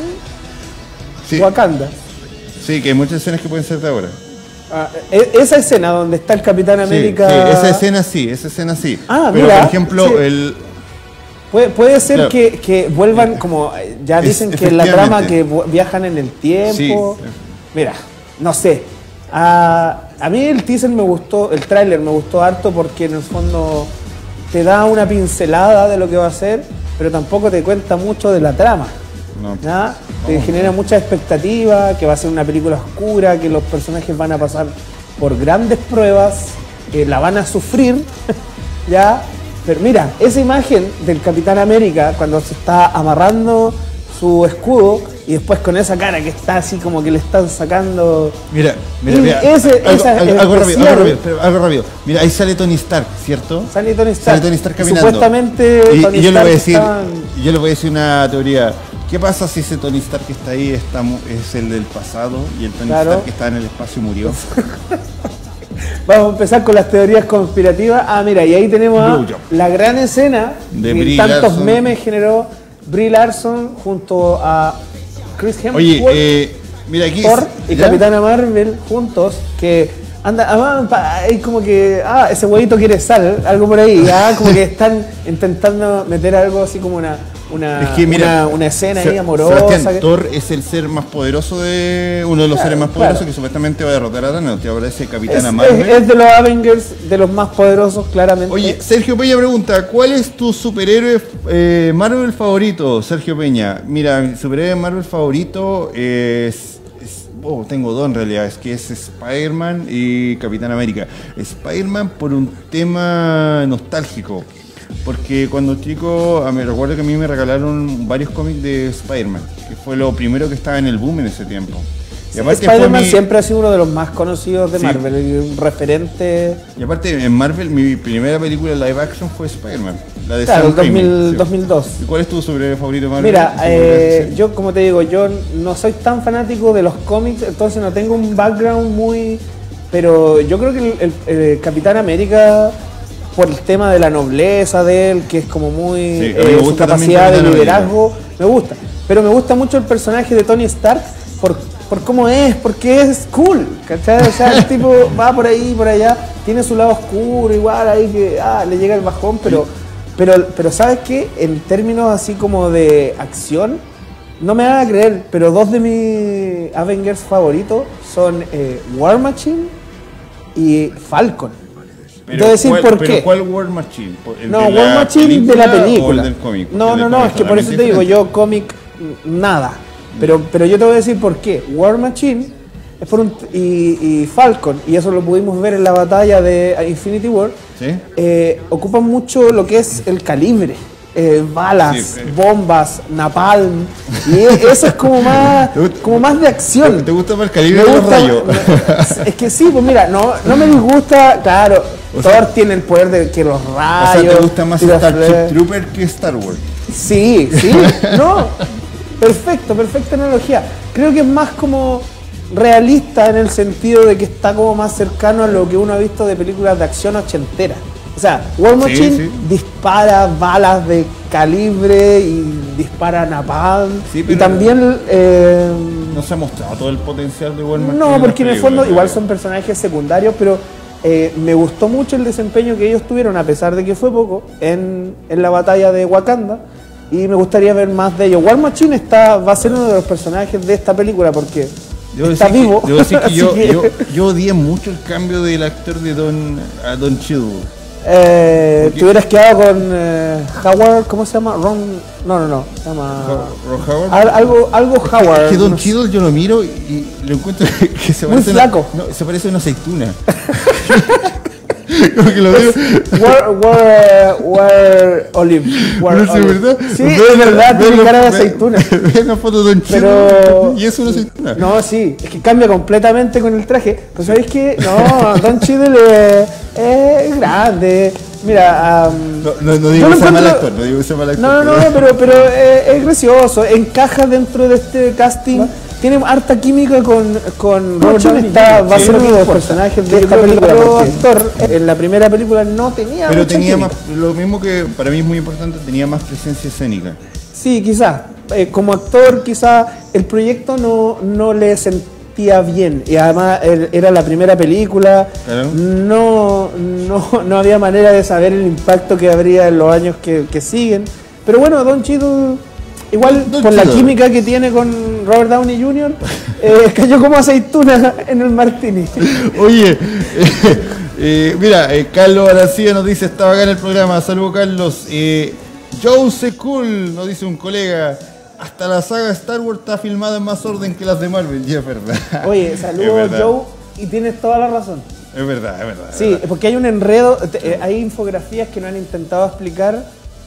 Sí, eh, Wakanda. sí, que hay muchas escenas que pueden ser de ahora. Ah, e- esa escena donde está el Capitán Sí, América. sí, esa escena sí, esa escena sí. Ah, Pero mira, por ejemplo, sí. el, Puede, puede ser Claro. que, que vuelvan, como eh, ya Es- dicen que en la trama que efectivamente. vu- viajan en el tiempo. Sí. Mira, no sé. A, a mí el teaser me gustó, el tráiler me gustó harto porque en el fondo te da una pincelada de lo que va a ser, pero tampoco te cuenta mucho de la trama. no. ¿Ya? Te genera mucha expectativa, que va a ser una película oscura, que los personajes van a pasar por grandes pruebas, que la van a sufrir, ¿ya? Pero mira, esa imagen del Capitán América cuando se está amarrando su escudo y después con esa cara que está así como que le están sacando... Mira, mira, Y mira. ese- algo, esa algo- algo rápido, especial- algo rápido, pero algo rápido. Mira, ahí sale Tony Stark, ¿cierto? Sale Tony Stark. Sale Tony Stark Y caminando. supuestamente y, Tony y yo le voy a Stark decir, estaba- yo le voy a decir una teoría. ¿Qué pasa si ese Tony Stark que está ahí está, mu- es el del pasado y el Tony Claro. Stark que está en el espacio murió? Vamos a empezar con las teorías conspirativas. Ah, mira, y ahí tenemos a Blowjob. la gran escena De que Brie tantos Larson. memes generó Brie Larson junto a Chris Hemsworth, Oye, eh, mira aquí. Thor y ¿ya? Capitana Marvel juntos, que anda, ah, pa- hay como que, ah, ese huevito quiere sal, algo por ahí, ah, como que están intentando meter algo así como una, una, Es que mira, una, una escena Se- ahí amorosa. Sebastián, que- Thor es el ser más poderoso de. Uno de los Claro, seres más poderosos claro. que supuestamente va a derrotar a Thanos. Te aparece es, Capitana es- Marvel. es de los Avengers, de los más poderosos, claramente. Oye, Sergio Peña pregunta, ¿cuál es tu superhéroe eh, Marvel favorito, Sergio Peña? Mira, mi superhéroe Marvel favorito es... es- oh, tengo dos en realidad, es que es Spider-Man y Capitán América. Spider-Man por un tema nostálgico, porque cuando chico, ah, me recuerdo que a mí me regalaron varios cómics de Spider-Man, que fue lo primero que estaba en el boom en ese tiempo. Y aparte fue Spider-Man mi- siempre ha sido uno de los más conocidos de Sí. Marvel, y un referente. Y aparte, en Marvel, mi primera película live action fue Spider-Man, la de Claro, Sam Raimi, dos mil, sí. dos mil dos. ¿Y cuál es tu superhéroe favorito de Marvel? Mira, ¿Se podría eh, decir? yo como te digo, yo no soy tan fanático de los cómics, entonces no tengo un background muy... Pero yo creo que el, el- el Capitán América, por el tema de la nobleza de él, que es como muy... Sí, a mí me eh, su gusta también capacidad de Capitán liderazgo, me gusta. Pero me gusta mucho el personaje de Tony Stark por, por cómo es, porque es cool, ¿cachai? O sea, el tipo va por ahí, por allá, tiene su lado oscuro, igual ahí que ah, le llega el bajón, pero... Pero, pero ¿sabes qué? En términos así como de acción, no me van a creer, pero dos de mis Avengers favoritos son eh, War Machine y Falcon. Pero Te voy a decir ¿cuál- por pero qué. ¿Cuál War Machine? ¿El No, de War la Machine de la película. o el del cómic? No, Porque no, el no, cómic es que por eso te totalmente digo, yo cómic, mm, nada. Pero, pero yo te voy a decir por qué. War Machine es por un, y, y Falcon, y eso lo pudimos ver en la batalla de Infinity War, ¿Sí? eh, ocupan mucho lo que es el calibre. Eh, balas, Sí, sí. bombas, napalm, y e- eso es como más, ¿Te gusta- como más de acción. ¿Te gusta más el calibre Me de los gusta- rayos? me- es que sí, pues mira, no, no me disgusta, claro, O Thor sea- tiene el poder de que los O rayos. sea, ¿te gusta más tira Starship fle- Trooper que Star Wars? Sí, sí, no, perfecto, perfecta analogía. Creo que es más como realista en el sentido de que está como más cercano a lo que uno ha visto de películas de acción ochenteras. O sea, War Machine sí. dispara balas de calibre y dispara napalm. Sí, y pero- también... eh, No se ha mostrado todo el potencial de War Machine. no, la porque en el película, fondo igual creo. son personajes secundarios, pero eh, me gustó mucho el desempeño que ellos tuvieron, a pesar de que fue poco, en, en la batalla de Wakanda. Y me gustaría ver más de ellos. War Machine está, va a ser uno de los personajes de esta película porque Debo está decir que- vivo. debo decir que así yo, que, yo, yo odié mucho el cambio del actor de Don, a Don Cheadle. eh, porque- te hubieras quedado con eh, Howard, ¿cómo se llama? Ron. No, no, no. Se llama. Ron Howard. Al- algo, algo Howard. Es que Don no sé. Cheadle yo lo miro y lo encuentro que se Muy parece a flaco. Una, no, se parece a una aceituna. Como que lo veo. War, war, war Olive. War No sé, Olive. ¿verdad? Sí, Ve es la- verdad, ve tiene la- cara de ve- aceituna. Ve la foto de Don Pero- Cheadle y es una aceituna. No, sí, es que cambia completamente con el traje. Pero ¿sabéis qué? No, Don Cheadle es, es grande. Mira, am, No, no, no yo digo lo que sea mal encuentro- actor, no digo que sea mal actor. No, no, no, pero, pero es, es gracioso. Encaja dentro de este casting. Tiene harta química con, con Robert Downey. Está, va a Sí, ser no uno me de los importa. personajes de esta película. Pero actor en la primera película no tenía Pero mucha tenía química. más, lo mismo que para mí es muy importante, tenía más presencia escénica. Sí, quizás. Eh, como actor, quizás el proyecto no, no le sentía bien. Y además él- era la primera película. Claro. No, no, no había manera de saber el impacto que habría en los años que, que siguen. Pero bueno, Don Cheadle, igual Don por la Cheadle. química que tiene con Robert Downey junior, eh, cayó como aceituna en el martini. Oye, eh, eh, mira, eh, Carlos Arancía nos dice, estaba acá en el programa, saludos Carlos. Eh, Joe Cool nos dice un colega, hasta la saga Star Wars está filmada en más orden que las de Marvel, y es verdad. Oye, Es saludos verdad. Joe, y tienes toda la razón. Es verdad, es verdad. es Sí, verdad. porque hay un enredo, te- eh, hay infografías que no han intentado explicar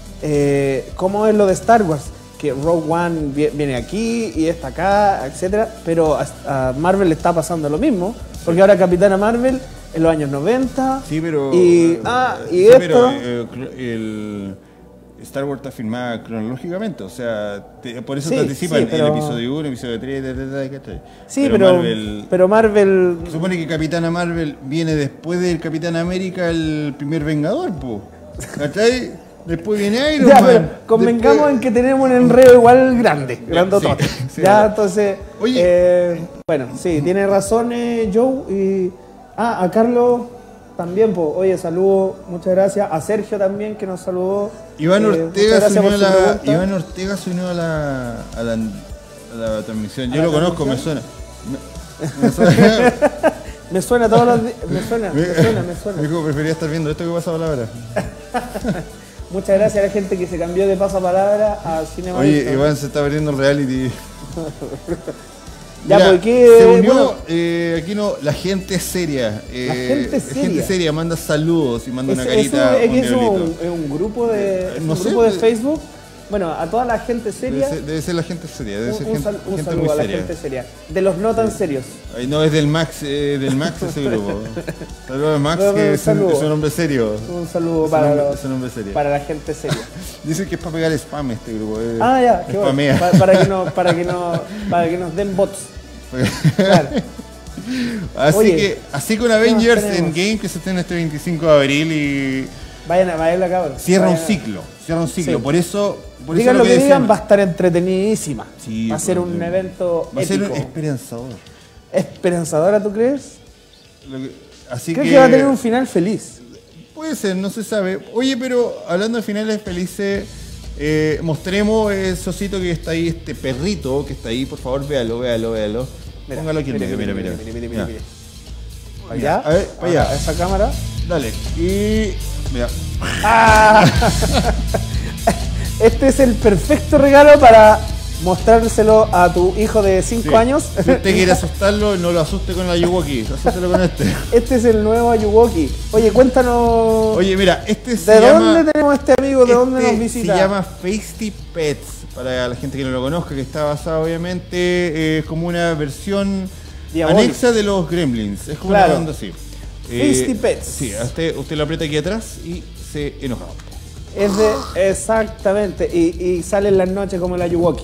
eh, cómo es lo de Star Wars, que Rogue One vi- viene aquí y está acá, etcétera, pero a, a Marvel le está pasando lo mismo, porque ahora Capitana Marvel en los años noventa Sí, pero... y, ah, y sí, esto pero, eh, cl- el Star Wars está filmada cronológicamente, o sea, te- por eso Sí, te anticipan sí, pero- el episodio uno, episodio tres, ta, ta, ta, ¿cachai? sí, pero, Marvel- pero Marvel Se supone que Capitana Marvel viene después del Capitán América, el primer Vengador, po. ¿Cachai? Después viene Iron ya, Man. pero convengamos después- en que tenemos un enredo igual grande, grandotote. sí, sí, ya, verdad. entonces, Oye. eh, bueno, sí, tiene razón eh, Joe y ah, a Carlos también, pues, oye, saludo, muchas gracias, a Sergio también que nos saludó. Iván Eh, Ortega, muchas se gracias unió a por su la, pregunta. Iván Ortega se unió a la, a la, a la transmisión. ¿A Yo la lo conozco, me transmisión? suena. Me, me suena. Me suena todos los días, me suena, me suena, me Me suena. dijo, prefería estar viendo esto que pasa palabra. Muchas gracias a la gente que se cambió de pasapalabra a Cinema Oye, Vista. Iván se está perdiendo el reality. Ya, Mira, pues, ¿qué? se unió, Bueno. eh, aquí no, la gente seria. eh, La gente seria. gente seria, manda saludos y manda Es, una es un, carita. es un que es un, diablito. es un grupo de, es No un sé, grupo de de- Facebook. Bueno, a toda la gente Debe seria. ser, debe ser la gente seria, debe Un, ser un gente, sal- un gente saludo muy a la seria. gente seria. De los no tan serios. Ay, no, es del Max, eh, del Max ese grupo. Saludos a Max, No, no, que un es un, saludo. es un hombre serio. Un saludo Es para, un hombre, los- es un hombre serio. para la gente seria. Dicen que es para pegar spam este grupo. eh. Ah, ya, qué bueno. Spamea. Pa- para, que no, para, que no, para que nos den bots. Claro. Así Oye, que, así con ¿qué más Avengers tenemos? Endgame que se estrena este veinticinco de abril y Vayan a vayan a cabrón. cierra un Vayan a- cierra cierra un ciclo. Sí. Por eso, por Digan eso lo que digan, decíamos, va a estar entretenidísima. Sí, va a ser bueno, un evento va a ser épico. esperanzador. ¿Esperanzadora, tú crees? Lo que- así Creo que, que va a tener un final feliz. puede ser, no se sabe. Oye, pero hablando de finales felices, eh, mostremos ese osito que está ahí, este perrito que está ahí, por favor, véalo, véalo, véalo. Mira, Póngalo aquí en medio, mira, mira. mira, mira, Ya. mira, mira. Allá, A ver, para allá. a esa cámara. Dale. Y. Mira. ¡Ah! Este es el perfecto regalo para mostrárselo a tu hijo de cinco Sí. años. Si usted quiere asustarlo, no lo asuste con el Ayuwoki, asústelo con este. Este es el nuevo Ayuwoki. Oye, cuéntanos. Oye, mira, este se ¿De llama. dónde tenemos este amigo? ¿De dónde este nos visita? Se llama Feisty Pets, para la gente que no lo conozca, que está basado obviamente eh, como una versión Diabólica. anexa de los Gremlins. Es como Claro. una onda así. Feisty Pets. Sí, a usted, usted lo aprieta aquí atrás y se enoja. Es de. Exactamente. Y, y sale en las noches como el Ayuwoki.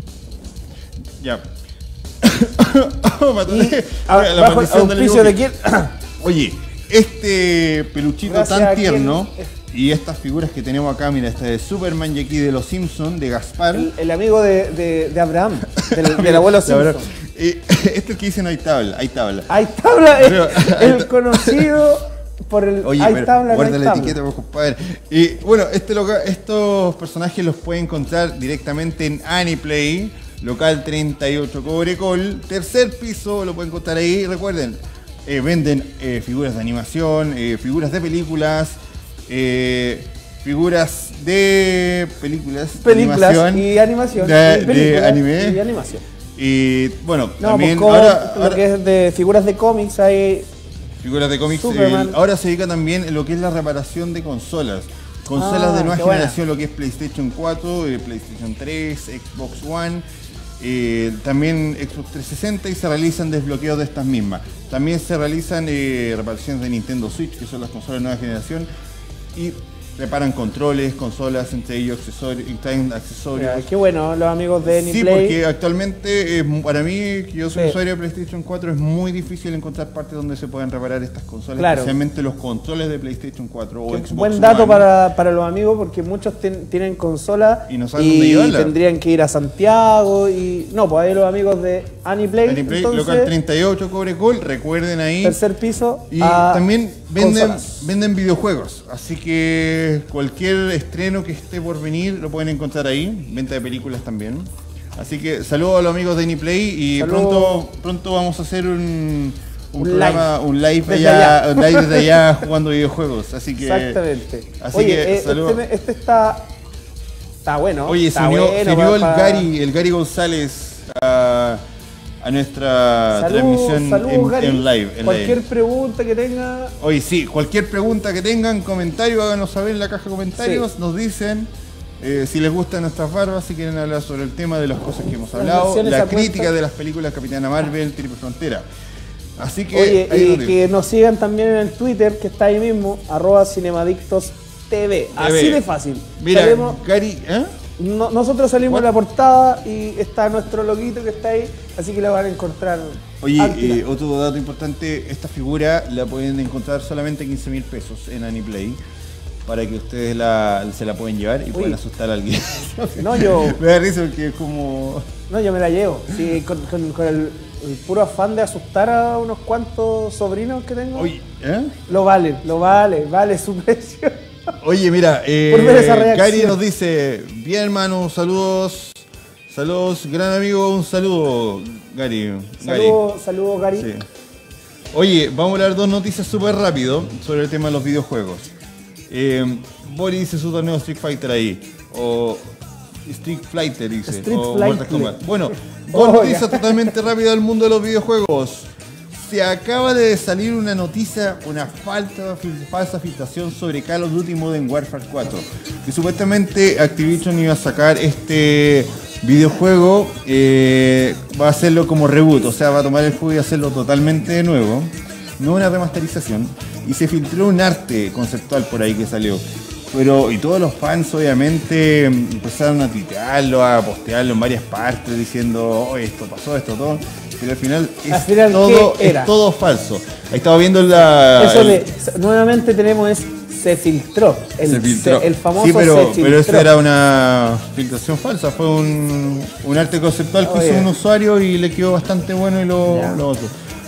Ya. Mataré. Y Ahora, a- la bajo el maldición del auspicio de Ayuwoki. quién. Oye, este peluchito Gracias tan a quien- tierno y estas figuras que tenemos acá, mira, esta de Superman y aquí de los Simpsons, de Gaspar. El, el amigo de, de, de Abraham, del, del abuelo La verdad, Simpson. eh, este es el que dicen hay tabla, hay tabla. Hay tabla, el, Pero- el conocido por el. Oye, hay pero tabla, no guarda hay la tabla. etiqueta, pues, compadre. Y bueno, este loca- estos personajes los pueden encontrar directamente en Aniplay, local treinta y ocho Cobrecol, tercer piso, lo pueden encontrar ahí. Recuerden, eh, venden eh, figuras de animación, eh, figuras de películas, eh, figuras de películas, de Películas animación, y animación. de, y de películas anime. y animación. Y bueno, No, también pues como ahora, lo ahora- que es de figuras de cómics hay. figuras de cómics. Superman. eh, ahora se dedica también en lo que es la reparación de consolas. Consolas Ah, de nueva qué buena. generación, lo que es PlayStation cuatro, eh, PlayStation tres, Xbox One, eh, también Xbox trescientos sesenta y se realizan desbloqueos de estas mismas. También se realizan eh, reparaciones de Nintendo Switch, que son las consolas de nueva generación, y reparan controles, consolas, entre ellos accesorios, y traen accesorios. Mira, qué bueno, los amigos de Sí, Anyplay. porque actualmente eh, para mí, que yo soy Sí. usuario de PlayStation cuatro, es muy difícil encontrar partes donde se puedan reparar estas consolas, Claro. especialmente los controles de PlayStation cuatro o Qué Xbox buen dato One. para, para los amigos porque muchos ten- tienen consola Y no saben dónde llevarla. tendrían que ir a Santiago y no, pues ahí los amigos de Anyplay, Anyplay, entonces, local treinta y ocho Cobrecol, recuerden ahí. tercer piso Y a también venden, consolas. venden videojuegos, así que cualquier estreno que esté por venir lo pueden encontrar ahí, venta de películas también. Así que saludos a los amigos de Anyplay y Saludos. pronto pronto vamos a hacer un, un, Un programa, live. un live Desde allá, allá. un live desde allá jugando videojuegos, así que Exactamente. así Oye, que, eh, saludos. este, me- este está está bueno. Oye, se está unió, bueno, se unió pa- el pa- Gary, el Gary González a, a nuestra Salud, transmisión salud, en, Gary. en live. en Cualquier live. pregunta que tenga, Oye, sí, cualquier pregunta que tengan, comentario, háganos saber en la caja de comentarios, Sí. nos dicen eh, si les gustan nuestras barbas, si quieren hablar sobre el tema de las cosas que hemos Las hablado, versiones la a cuenta. crítica de las películas Capitana Marvel, Triple Frontera. Así que oye, ahí y nos digo. que nos sigan también en el Twitter, que está ahí mismo, arroba cinemadictos T V. Así T V. de fácil. Mira, Salimos- Gary, ¿eh? no- nosotros salimos en What? la portada y está nuestro loguito que está ahí, así que la van a encontrar. Oye, al final. eh, otro dato importante, esta figura la pueden encontrar solamente quince mil pesos en Aniplay para que ustedes la, se la pueden llevar y pueden asustar a alguien. No, yo- Me da risa porque es como... No, yo me la llevo. Sí, con, con- con el, el puro afán de asustar a unos cuantos sobrinos que tengo. Oye, ¿eh? Lo vale, lo vale, vale su precio. Oye, mira, eh, Por ver esa reacción. Gary nos dice, bien hermano, saludos, saludos, gran amigo, un saludo, Gary. Gary. Saludos, saludos, Gary. Sí. Oye, vamos a hablar dos noticias súper rápido sobre el tema de los videojuegos. Eh, Bori dice su torneo Street Fighter ahí, o Street Fighter dice, Street o Fighter. Mortal Kombat. Bueno, dos Oh, noticias ya. totalmente rápidas del mundo de los videojuegos. Se acaba de salir una noticia, una falta, fil- falsa filtración sobre Call of Duty Modern Warfare cuatro. Que supuestamente Activision iba a sacar este videojuego, eh, va a hacerlo como reboot, o sea, va a tomar el juego y hacerlo totalmente de nuevo. No una remasterización. Y se filtró un arte conceptual por ahí que salió. Pero, y todos los fans obviamente empezaron a tuitearlo, a postearlo en varias partes diciendo, oh, esto pasó, esto todo. Pero al final es, Al final, todo, ¿qué era? es todo falso. Ahí estaba viendo la... Eso el- de, nuevamente tenemos es se filtró. El, se filtró. se- el famoso sí, pero, se filtró. pero eso era una filtración falsa. Fue un, un arte conceptual que Oye. hizo un usuario y le quedó bastante bueno y lo, Ya. lo otro.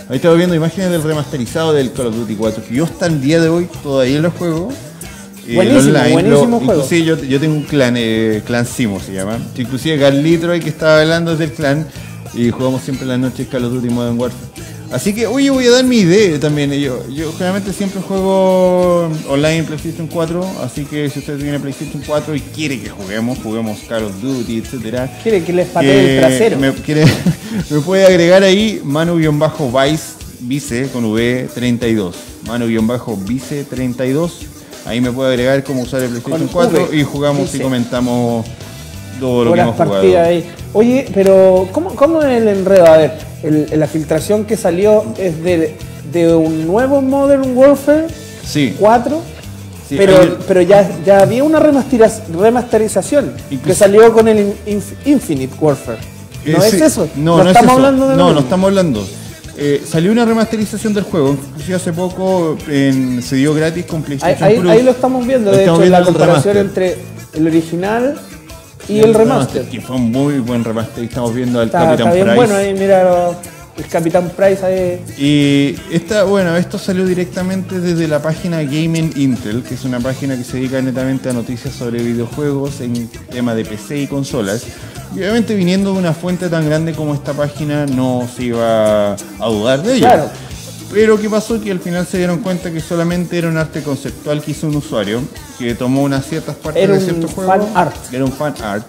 Ahí estamos viendo imágenes del remasterizado del Call of Duty cuatro, que yo hasta el día de hoy todavía lo juego. Eh, Buenísimo, online, buenísimo lo, juego. Inclusive yo, yo tengo un clan, eh, Clan Simo se llama. Inclusive Carlitro, el que estaba hablando es del clan. Y jugamos siempre en las noches Call of Duty Modern Warfare. Así que, oye, voy a dar mi idea también. Yo, yo generalmente siempre juego online en PlayStation cuatro. Así que si usted tiene PlayStation cuatro y quiere que juguemos, juguemos Call of Duty, etcétera, Quiere que les patee el trasero. Me, quiere, me puede agregar ahí Manu-Vice, Vice con V treinta y dos. Manu-Vice treinta y dos. Ahí me puede agregar como usuario de PlayStation Con cuatro V, y jugamos dice. y comentamos todo lo que Horas hemos jugado. partidas ahí. Oye, pero ¿cómo, cómo es el enredo? A ver, el, la filtración que salió es de, de un nuevo Modern Warfare Sí. cuatro, Sí, pero, hay- pero ya, ya había una remastira- remasterización que Incluso- salió con el Inf- Infinite Warfare. ¿No Eh, es sí. eso? No, no, es estamos eso. hablando de No, lo no mismo. estamos hablando. Eh, salió una remasterización del juego. Inclusive hace poco en- se dio gratis con Ahí, PlayStation ahí- Plus. ahí lo estamos viendo, Lo de estamos hecho, viendo la el comparación remaster. entre el original y el remaster. Que fue un muy buen remaster. Estamos viendo al Está, Capitán está bien Price. bueno ahí, mira lo- el Capitán Price ahí. Y esta, bueno, esto salió directamente desde la página Gaming Intel, que es una página que se dedica netamente a noticias sobre videojuegos en tema de P C y consolas. Y obviamente viniendo de una fuente tan grande como esta página no se iba a dudar de ello. Claro. Pero ¿qué pasó? Que al final se dieron cuenta que solamente era un arte conceptual que hizo un usuario, que tomó unas ciertas partes Era de un cierto juego. fan art. Era un fan art.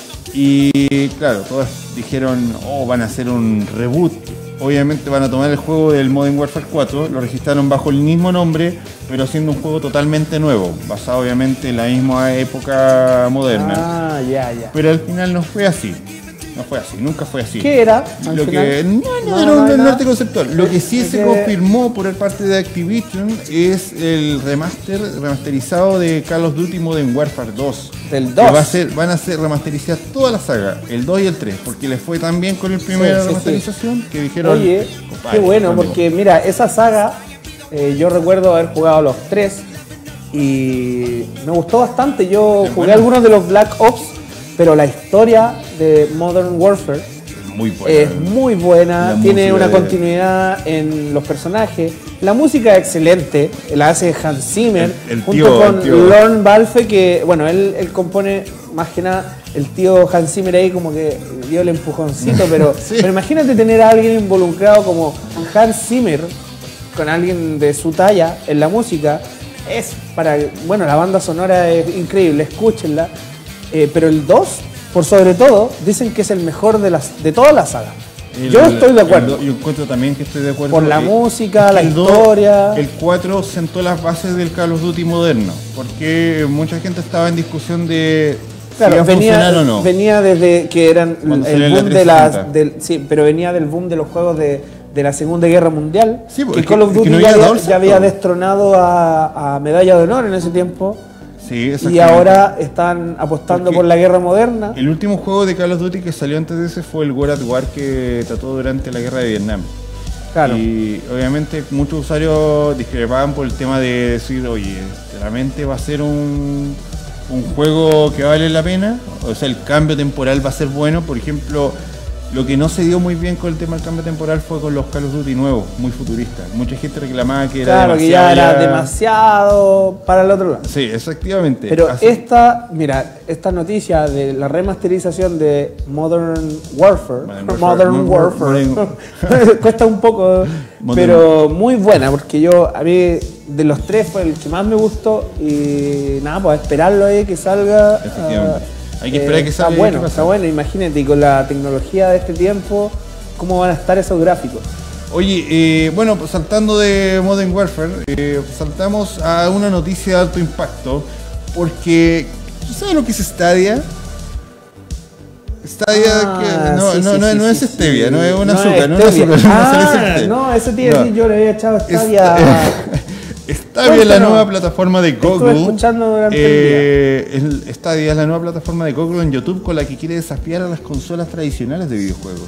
Y claro, todas dijeron, oh, van a hacer un reboot. Obviamente van a tomar el juego del Modern Warfare cuatro, lo registraron bajo el mismo nombre, pero haciendo un juego totalmente nuevo, basado obviamente en la misma época moderna. Ah, ya, ya. Pero al final no fue así. No fue así, nunca fue así. ¿Qué era? al Lo final? que, no, no, No, era no un, hay un nada. arte conceptual. Lo que sí Es se que- confirmó por parte de Activision es el remaster remasterizado de Call of Duty Modern Warfare dos. Del Que dos. va a ser, van a ser remasterizar toda la saga, el dos y el tres, porque les fue tan bien con el primera Sí, sí, remasterización que dijeron. Oye, compadre, qué bueno, amigo. porque mira, esa saga, eh, yo recuerdo haber jugado los tres y me gustó bastante. Yo Es jugué bueno. algunos de los Black Ops, pero la historia de Modern Warfare Muy buena. es muy buena, La tiene música una de- continuidad en los personajes. La música es excelente, la hace Hans Zimmer, El- el junto tío, con el tío. Lorne Balfe, que, bueno, él, él compone más que nada, el tío Hans Zimmer ahí como que dio el empujoncito, pero, Sí. pero imagínate tener a alguien involucrado como Hans Zimmer, con alguien de su talla en la música, es para, bueno, la banda sonora es increíble, escúchenla, eh, pero el dos, por sobre todo, dicen que es el mejor de, las, de toda la saga. El- Yo estoy de acuerdo. el- Yo encuentro también que estoy de acuerdo. Por la Eh, música, es que la el dos- historia. El cuatro sentó las bases del Call of Duty moderno. Porque mucha gente estaba en discusión de si iba Claro, a venía, funcionar o no. venía desde que eran Cuando salió el la boom de las, trescientos del, sí, pero venía del boom de los juegos de, de la Segunda Guerra Mundial. Sí, porque que es Call que- of es que Duty no ya, había había, dos ya había saltos. destronado a, a Medalla de Honor en ese tiempo. Sí, Y exactamente. ahora están apostando Porque por la guerra moderna. El último juego de Call of Duty que salió antes de ese fue el World at War que trató durante la guerra de Vietnam. Claro. Y obviamente muchos usuarios discrepaban por el tema de decir, oye, ¿realmente va a ser un, un juego que vale la pena? O sea, el cambio temporal va a ser bueno. Por ejemplo, lo que no se dio muy bien con el tema del cambio temporal fue con los Call of Duty nuevos, muy futuristas. Mucha gente reclamaba que era Claro, que ya demasiado era demasiado para el otro lado. Sí, exactamente. Pero Así- esta, mira, esta noticia de la remasterización de Modern Warfare, Modern Modern Warfare, Warfare, cuesta un poco, Modern- pero muy buena, porque yo, a mí, de los tres fue el que más me gustó y nada, pues a esperarlo ahí que salga. Efectivamente. ah, Hay que esperar que está salga y bueno, qué pasa. está bueno, imagínate, y con la tecnología de este tiempo, cómo van a estar esos gráficos. Oye, eh, bueno, pues saltando de Modern Warfare, eh, saltamos a una noticia de alto impacto, porque ¿tú sabes lo que es Stadia? Stadia, Ah, que, no, sí, no, sí, no, sí, no es sí, Stevia, sí. no es una No azúcar, es no es Stevia. azúcar, no Ah, sale Stevia. no, ese te iba a No. decir, yo le había echado Esta- Stadia. Stadia es la Cuéntanos. nueva plataforma de Estuve Google. escuchando durante Eh, el- Stadia es la nueva plataforma de Google en YouTube con la que quiere desafiar a las consolas tradicionales de videojuegos.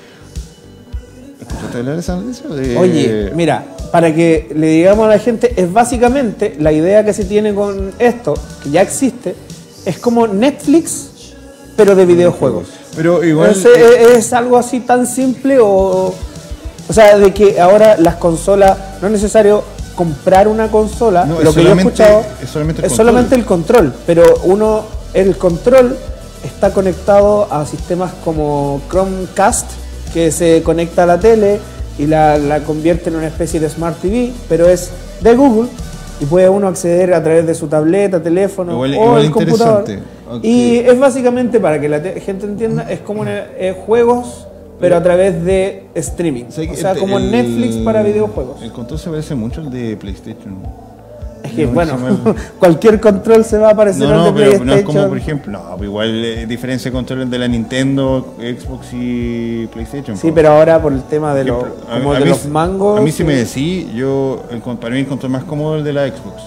¿Escuchaste hablar de esa noticia? De- Oye, mira, para que le digamos a la gente, es básicamente la idea que se tiene con esto, que ya existe, es como Netflix, pero de videojuegos. Pero igual. Entonces, ¿es, es algo así tan simple o, O sea, de que ahora las consolas, no es necesario comprar una consola, No, lo es que yo he solamente- escuchado es solamente el es control. solamente el control, pero uno, el control está conectado a sistemas como Chromecast, que se conecta a la tele y la, la convierte en una especie de Smart T V, pero es de Google y puede uno acceder a través de su tableta, teléfono Igual- o igual el computador. interesante. Ok. Y es básicamente, para que la te- gente entienda, es como una- eh, juegos, pero a través de streaming. O sea, que O sea, el- como el- Netflix para videojuegos. El control se parece mucho al de PlayStation. Es que, No, bueno, se me- cualquier control se va a parecer No, al no, de pero PlayStation. no es como, por ejemplo, no, pues igual eh, diferencia de controles de la Nintendo, Xbox y PlayStation. Sí, po. pero ahora por el tema de, los Ejemplo, a- como a de mí los si- mangos. A mí si me eh, decís, yo, el, con- para mí el control más cómodo es el de la Xbox.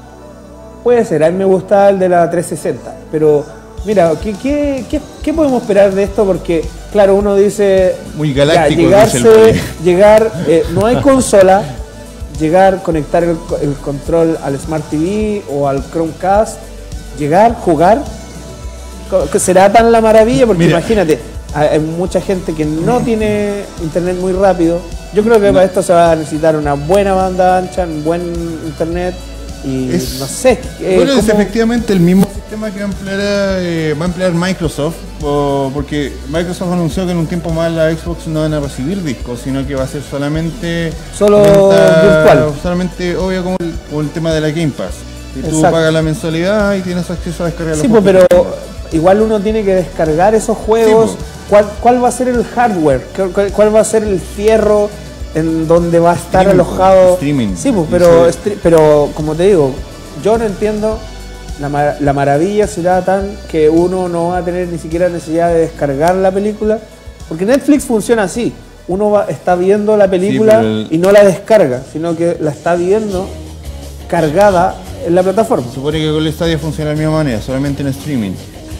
Puede ser, a mí me gusta el de la trescientos sesenta, pero mira, ¿qué, qué, qué, qué podemos esperar de esto? Porque, claro, uno dice... Muy ya, galáctico, dice el llegarse, Poli. llegar, eh, no hay consola, llegar, conectar el, co- el control al Smart T V o al Chromecast, llegar, jugar, co- que será tan la maravilla, porque Mira. imagínate, hay hay mucha gente que no tiene internet muy rápido. Yo creo que para esto se va a necesitar una buena banda ancha, un buen internet y Es- no sé. eh, Bueno, es cómo- efectivamente el mismo sistema que va a emplear, eh, va a emplear Microsoft, o- porque Microsoft anunció que en un tiempo más la Xbox no van a recibir discos, sino que va a ser solamente Solo como esta- virtual. solamente obvio como el, como el tema de la Game Pass. Y tú Exacto. pagas la mensualidad y tienes acceso a descargar los Sí, pues, juegos pero que tengas. igual uno tiene que descargar esos juegos. Sí, ¿Cuál, ¿Cuál va a ser el hardware? ¿Cuál- ¿Cuál, cuál va a ser el fierro en donde va a estar Streaming, alojado? pues, streaming. Sí, pues, Y pero, se- stre- pero como te digo, yo no entiendo. La, ma- la maravilla será tan que uno no va a tener ni siquiera necesidad de descargar la película. Porque Netflix funciona así. Uno va- está viendo la película pero el- y no la descarga, sino que la está viendo cargada en la plataforma. Supone que con el Stadia funciona de la misma manera, solamente en streaming.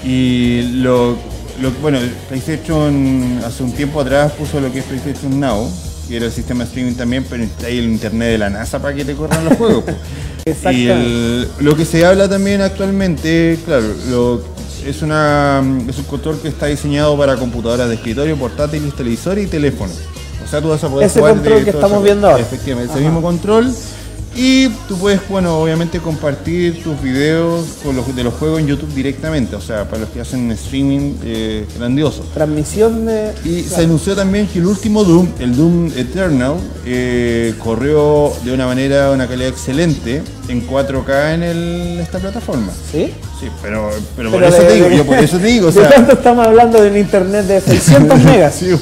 Y lo, lo bueno, PlayStation hace un tiempo atrás puso lo que es PlayStation Now, que era el sistema de streaming también, pero está ahí el internet de la NASA para que te corran los juegos. po. Y Exactamente. el- lo que se habla también actualmente, claro, lo, es, una, es un control que está diseñado para computadoras de escritorio, portátiles, televisores y teléfonos. O sea, tú vas a poder Ese jugar control que todo estamos eso. viendo ahora. Efectivamente, ese Ajá. mismo control. Y tú puedes, bueno, obviamente compartir tus videos con los, de los juegos en YouTube directamente, o sea, para los que hacen streaming eh, grandioso. Transmisión de. Y claro. se anunció también que el último Doom, el Doom Eternal, eh, corrió de una manera, una calidad excelente en cuatro K en el- esta plataforma. ¿Sí? Sí, pero, pero, Pero por eso de- te digo, de- yo por eso te digo, o ¿De sea, cuánto estamos hablando de un internet de seiscientos megas? sí,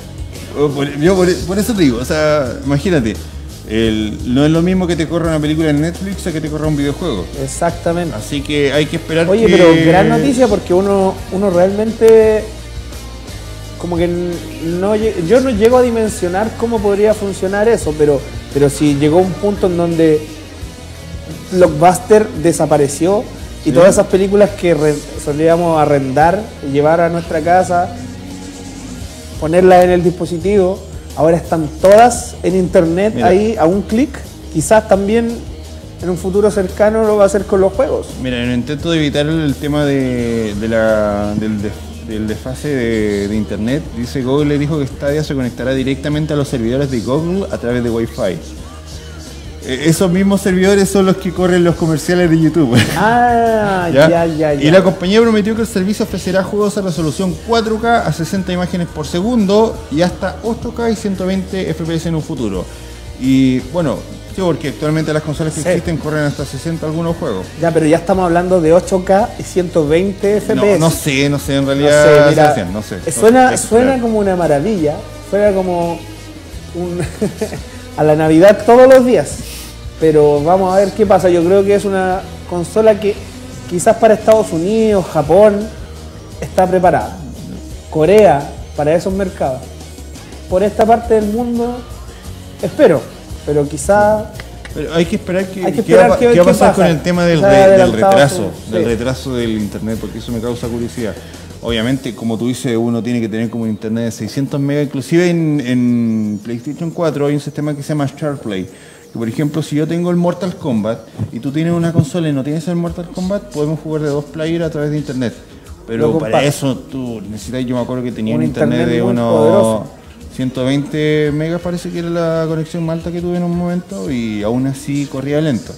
o por, yo por, por eso te digo, o sea, imagínate, el- no es lo mismo que te corra una película en Netflix a que te corra un videojuego. Exactamente. Así que hay que esperar Oye, que... pero gran noticia porque uno, uno realmente como que n- no lle- yo no llego a dimensionar cómo podría funcionar eso, pero, pero si llegó un punto en donde Blockbuster desapareció y Sí. todas esas películas que re- solíamos arrendar y llevar a nuestra casa, ponerlas en el dispositivo, ahora están todas en internet. Mira. Ahí a un clic, quizás también en un futuro cercano lo va a hacer con los juegos. Mira, en el intento de evitar el tema de, de la, del, def- del desfase de, de internet, dice Google le dijo que Stadia se conectará directamente a los servidores de Google a través de Wi-Fi. Eh, esos mismos servidores son los que corren los comerciales de YouTube. Ah, ¿Ya? ya, ya, ya. Y la compañía prometió que el servicio ofrecerá juegos a resolución cuatro K a sesenta imágenes por segundo y hasta ocho K y ciento veinte F P S en un futuro. Y bueno, sí, porque actualmente las consolas que Sí. existen corren hasta sesenta algunos juegos. Ya, pero ya estamos hablando de ocho K y ciento veinte F P S. No, no sé, no sé, en No realidad, sé, mira, Sebastián, no sé. eh, No suena, sé, suena claro. como una maravilla, suena como un a la Navidad todos los días, pero vamos a ver qué pasa. Yo creo que es una consola que quizás para Estados Unidos, Japón, está preparada. Corea, para esos mercados. Por esta parte del mundo, espero, pero quizás... Pero hay que esperar que, Hay que qué va, esperar a- que- qué va a qué pasar pasa. con el tema del, Se ha re- del adelantado retraso, su- del sí. retraso del internet, porque eso me causa curiosidad. Obviamente, como tú dices, uno tiene que tener como un internet de seiscientos megas, inclusive en, en PlayStation cuatro hay un sistema que se llama SharePlay. Que por ejemplo, si yo tengo el Mortal Kombat y tú tienes una consola y no tienes el Mortal Kombat, podemos jugar de dos players a través de internet. Pero Lo para comparto. eso tú necesitas, yo me acuerdo que tenía un, Un internet, internet de muy unos poderoso. ciento veinte megas parece que era la conexión más alta que tuve en un momento y aún así corría lento.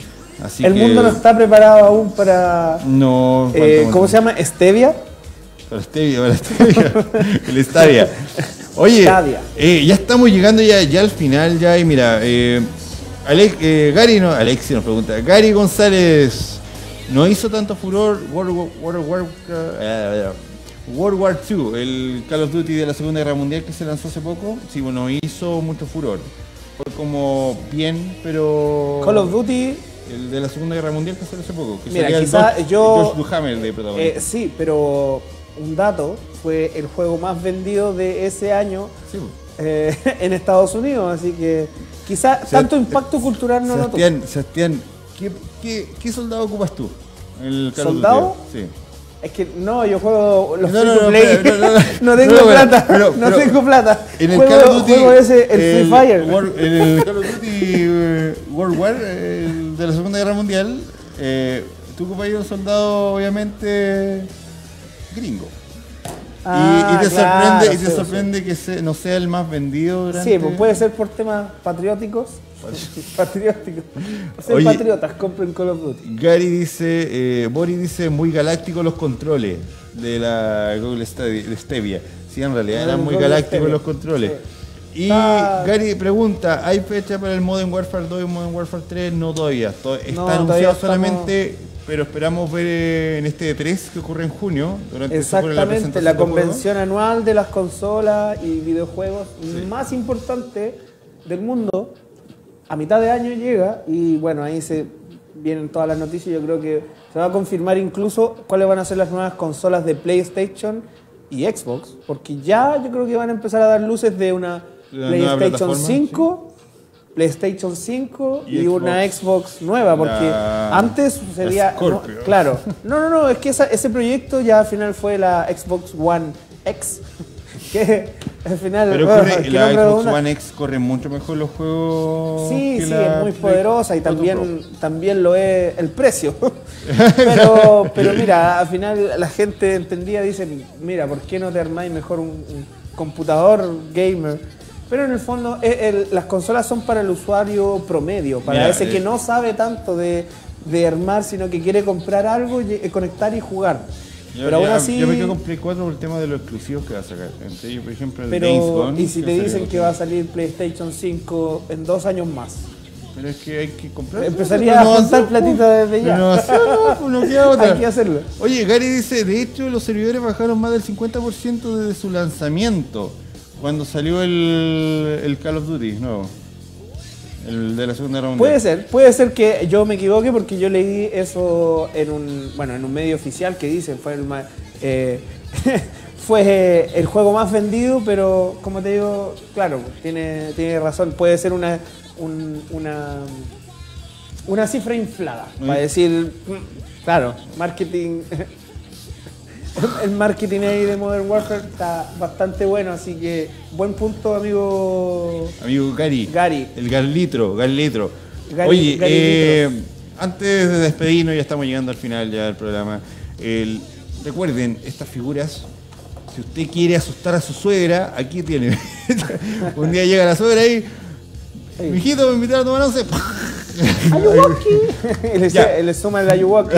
Así el que mundo no está preparado aún para... no, Eh, ¿Cómo se llama? ¿Stevia? Para Stevia, para Stevia. El Stadia. Oye, Stadia. eh, ya estamos llegando ya, ya al final ya y mira, eh, Alex, eh, Gary no, Alexi nos pregunta, Gary González no hizo tanto furor World, War- World, War- eh, World War dos, el Call of Duty de la Segunda Guerra Mundial que se lanzó hace poco. Sí, bueno, hizo mucho furor. Fue como bien, pero Call of Duty, el de la Segunda Guerra Mundial que salió hace poco. Que Mira, salía el quizá Josh- yo- Josh Duhamel de protagonista. eh, sí, pero un dato, fue el juego más vendido de ese año Sí, pues. eh, en Estados Unidos, así que quizá tanto impacto cultural no lo tuvo. Sebastián, Sebastián, ¿qué, qué, qué soldado ocupas tú? El Call of Duty. ¿Soldado? Sí. Es que no, yo juego los No, free no, to no, play. pero- no, no, no. No tengo No, pero- plata. pero- no pero- tengo plata. En el juego, Call of Duty, juego ese, el, Free Fire. War- en el Call of Duty eh, World War, eh, el de la Segunda Guerra Mundial, eh, tú ocupas un soldado, obviamente, gringo. Y- Ah, y, te claro, sorprende, y te sí, sorprende que se- no sea el más vendido durante... Sí, pues puede ser por temas patrióticos. Patrióticos. Ser Oye. patriotas, compren Call of Duty. Gary dice, eh, Boris dice, muy galácticos los controles de la Google Stadia, de Stevia. Sí, en realidad Ah, eran el muy Google galácticos Stadia. los controles. Y Está- Gary pregunta, ¿hay fecha para el Modern Warfare dos y Modern Warfare tres? No todavía. To- está No, anunciado todavía estamos- solamente, pero esperamos ver eh, en este E tres que ocurre en junio. Durante se pone Exactamente, presentación la del juego. convención anual de las consolas y videojuegos más importante del mundo. A mitad de año llega y bueno, ahí se vienen todas las noticias. Yo creo que se va a confirmar incluso cuáles van a ser las nuevas consolas de PlayStation y Xbox, porque ya yo creo que van a empezar a dar luces de una De una nueva PlayStation plataforma, cinco, PlayStation cinco y, Y una Xbox. Xbox nueva, porque La- antes sería... la Scorpio. no, claro, no, no, no, es que esa- ese proyecto ya al final fue la Xbox One X, que al final... Pero bueno, corre- ¿qué la nombre Xbox redunda? One X corre mucho mejor los juegos. Sí, que sí, la es muy Play poderosa y cuatro también, Pro. también lo es el precio. pero, pero mira, al final la gente entendía, dice, mira, ¿por qué no te armáis mejor un, un computador gamer? Pero en el fondo es el- las consolas son para el usuario promedio, para Mira, ese eh, que no sabe tanto de, de armar, sino que quiere comprar algo, y- eh, conectar y jugar. Yo, pero aún ya- así... yo me quedo con Play cuatro por el tema de los exclusivos que va a sacar. Entre ellos, por ejemplo, el Days Pero, Gone. y si te salió dicen otro. que va a salir PlayStation cinco en dos años más, Pero es que hay que comprar. empezaría a juntar platita desde ya. No, no, pues no queda otra. Hay que hacerlo. Oye, Gary dice, de hecho los servidores bajaron más del cincuenta por ciento desde su lanzamiento, cuando salió el, el Call of Duty nuevo. El de la Segunda Guerra Mundial. Puede ser, puede ser que yo me equivoque porque yo leí eso en un, bueno, en un medio oficial que dicen fue el ma- eh, fue eh, el juego más vendido, pero como te digo, claro, tiene, tiene razón, puede ser una un- una una cifra inflada, Mm. para decir, mm, claro, marketing el marketing ahí de Modern Warfare está bastante bueno, así que buen punto, amigo. Amigo Gary. Gary. El Garlitro, Garlitro. Gary- Oye, Gary eh, antes de despedirnos, ya estamos llegando al final ya del programa. El- recuerden, estas figuras, si usted quiere asustar a su suegra, aquí tiene. Un día llega la suegra ahí, mijito, me invitaron a tomar once. Ayuwoki. le, Ya. le suma el Ayuwoki.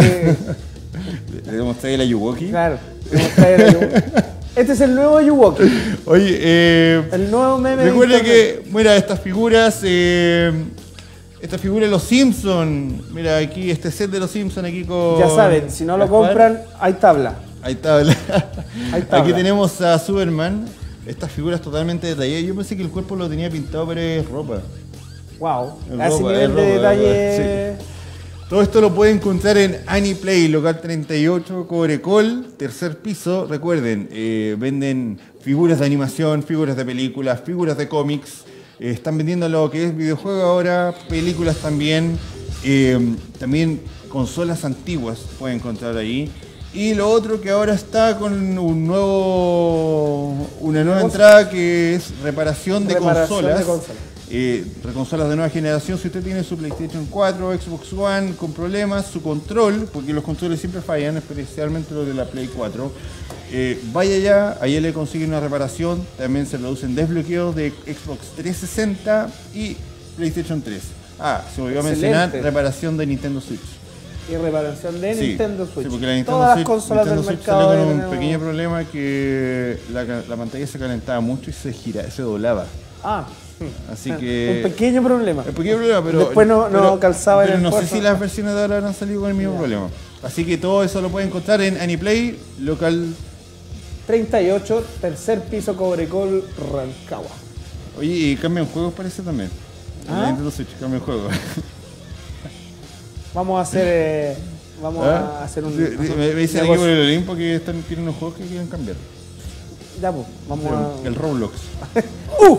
Le demostré el Ayuwoki. Claro. le trae el Ayuwoki. Este es el nuevo Ayuwoki. Oye, eh, El nuevo meme de recuerde internet. que, mira, estas figuras, eh, estas figuras de los Simpsons, mira aquí este set de los Simpsons aquí con... Ya saben, si no lo Gaspar. compran, hay tabla. Ahí está. Ahí está. Aquí tenemos a Superman, estas figuras totalmente detalladas. Yo pensé que el cuerpo lo tenía pintado, pero es ropa. Wow. Es A ese ropa, nivel es de ropa, detalle. Todo esto lo pueden encontrar en Aniplay, local treinta y ocho, Cobrecol, tercer piso. Recuerden, eh, venden figuras de animación, figuras de películas, figuras de cómics. Eh, están vendiendo lo que es videojuego ahora, películas también. Eh, también consolas antiguas pueden encontrar ahí. Y lo otro que ahora está con un nuevo, una nueva entrada que es reparación de Reparación consolas. de consolas. Eh, consolas de nueva generación, si usted tiene su PlayStation cuatro, Xbox One con problemas, su control, porque los controles siempre fallan, especialmente los de la Play cuatro, eh, vaya allá, ahí le consiguen una reparación, también se producen desbloqueos de Xbox trescientos sesenta y PlayStation tres. Ah, se me olvidó mencionar reparación de Nintendo Switch. Y reparación de Sí, Nintendo Switch. sí, porque la Nintendo Todas Switch, las consolas Nintendo del Switch mercado. salió con un tenemos- pequeño problema que la, la pantalla se calentaba mucho y se gira, se doblaba. Ah, Así que... un pequeño problema. Un pequeño problema, pero... Después no- no pero- calzaba en pero el no sé cuerpo. si las versiones de ahora habrán salido con el mismo Ya. problema. Así que todo eso lo pueden encontrar en Anyplay, local... treinta y ocho, tercer piso, Cobrecol, Rancagua. Oye, y cambian juegos parece también. En ¿Ah? la Nintendo Switch cambian juegos. Vamos a hacer, eh, vamos ¿Ah? a hacer un. Sí, sí, me, me dicen aquí negocio. por el Olimpo que están, tienen unos juegos que quieren cambiar. Ya, pues, vamos a. El Roblox. ¡Uh!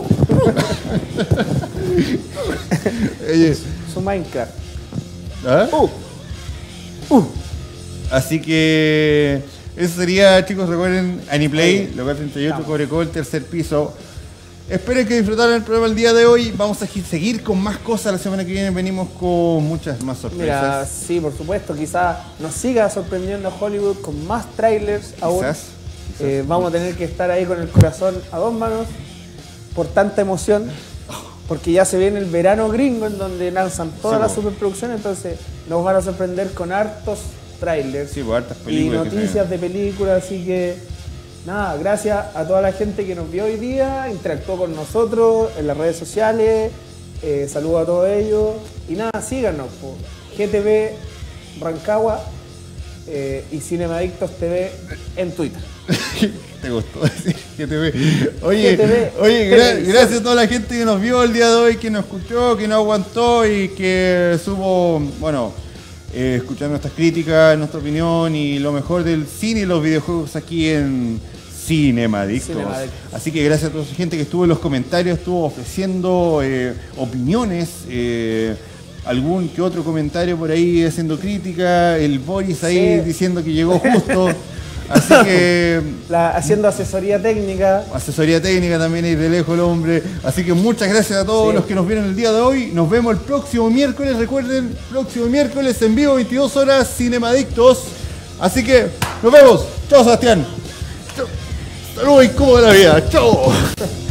Oye, Su Minecraft. ¿ah? ¡Uh! ¡Uh! Así que eso sería, chicos, recuerden Anyplay, local treinta y ocho, Vamos. Cobrecol, tercer piso. Esperen que disfrutaron el programa el día de hoy. Vamos a gi- seguir con más cosas. La semana que viene venimos con muchas más Mira, sorpresas. sí, por supuesto, quizás nos siga sorprendiendo Hollywood con más trailers aún. Quizás, Eh, vamos a tener que estar ahí con el corazón a dos manos por tanta emoción, porque ya se viene el verano gringo en donde lanzan todas Sí, las po. superproducciones, entonces nos van a sorprender con hartos trailers Sí, pues hartas y películas. que se noticias vienen. de películas, así que nada, gracias a toda la gente que nos vio hoy día, interactuó con nosotros en las redes sociales, eh, saludos a todos ellos y nada, síganos, po. G T V Rancagua eh, y Cinemadictos T V en Twitter. Te gustó decir G T V. Oye, G T V, oye gra- televisión. gracias a toda la gente que nos vio el día de hoy, que nos escuchó, que nos aguantó y que supo, bueno, eh, escuchar nuestras críticas, nuestra opinión y lo mejor del cine y los videojuegos aquí en Cinemadictos. Cinemadictos. Así que gracias a toda esa gente que estuvo en los comentarios, estuvo ofreciendo eh, opiniones, eh, algún que otro comentario por ahí haciendo crítica, el Boris ahí Sí. diciendo que llegó justo. Así que La- haciendo asesoría técnica. asesoría técnica también ahí de lejos el hombre. Así que muchas gracias a todos Sí. los que nos vieron el día de hoy. Nos vemos el próximo miércoles. Recuerden, próximo miércoles en vivo, veintidós horas, Cinemadictos. Así que nos vemos. Chao, Sebastián. Chao. Salud y cómo de la vida. Chao.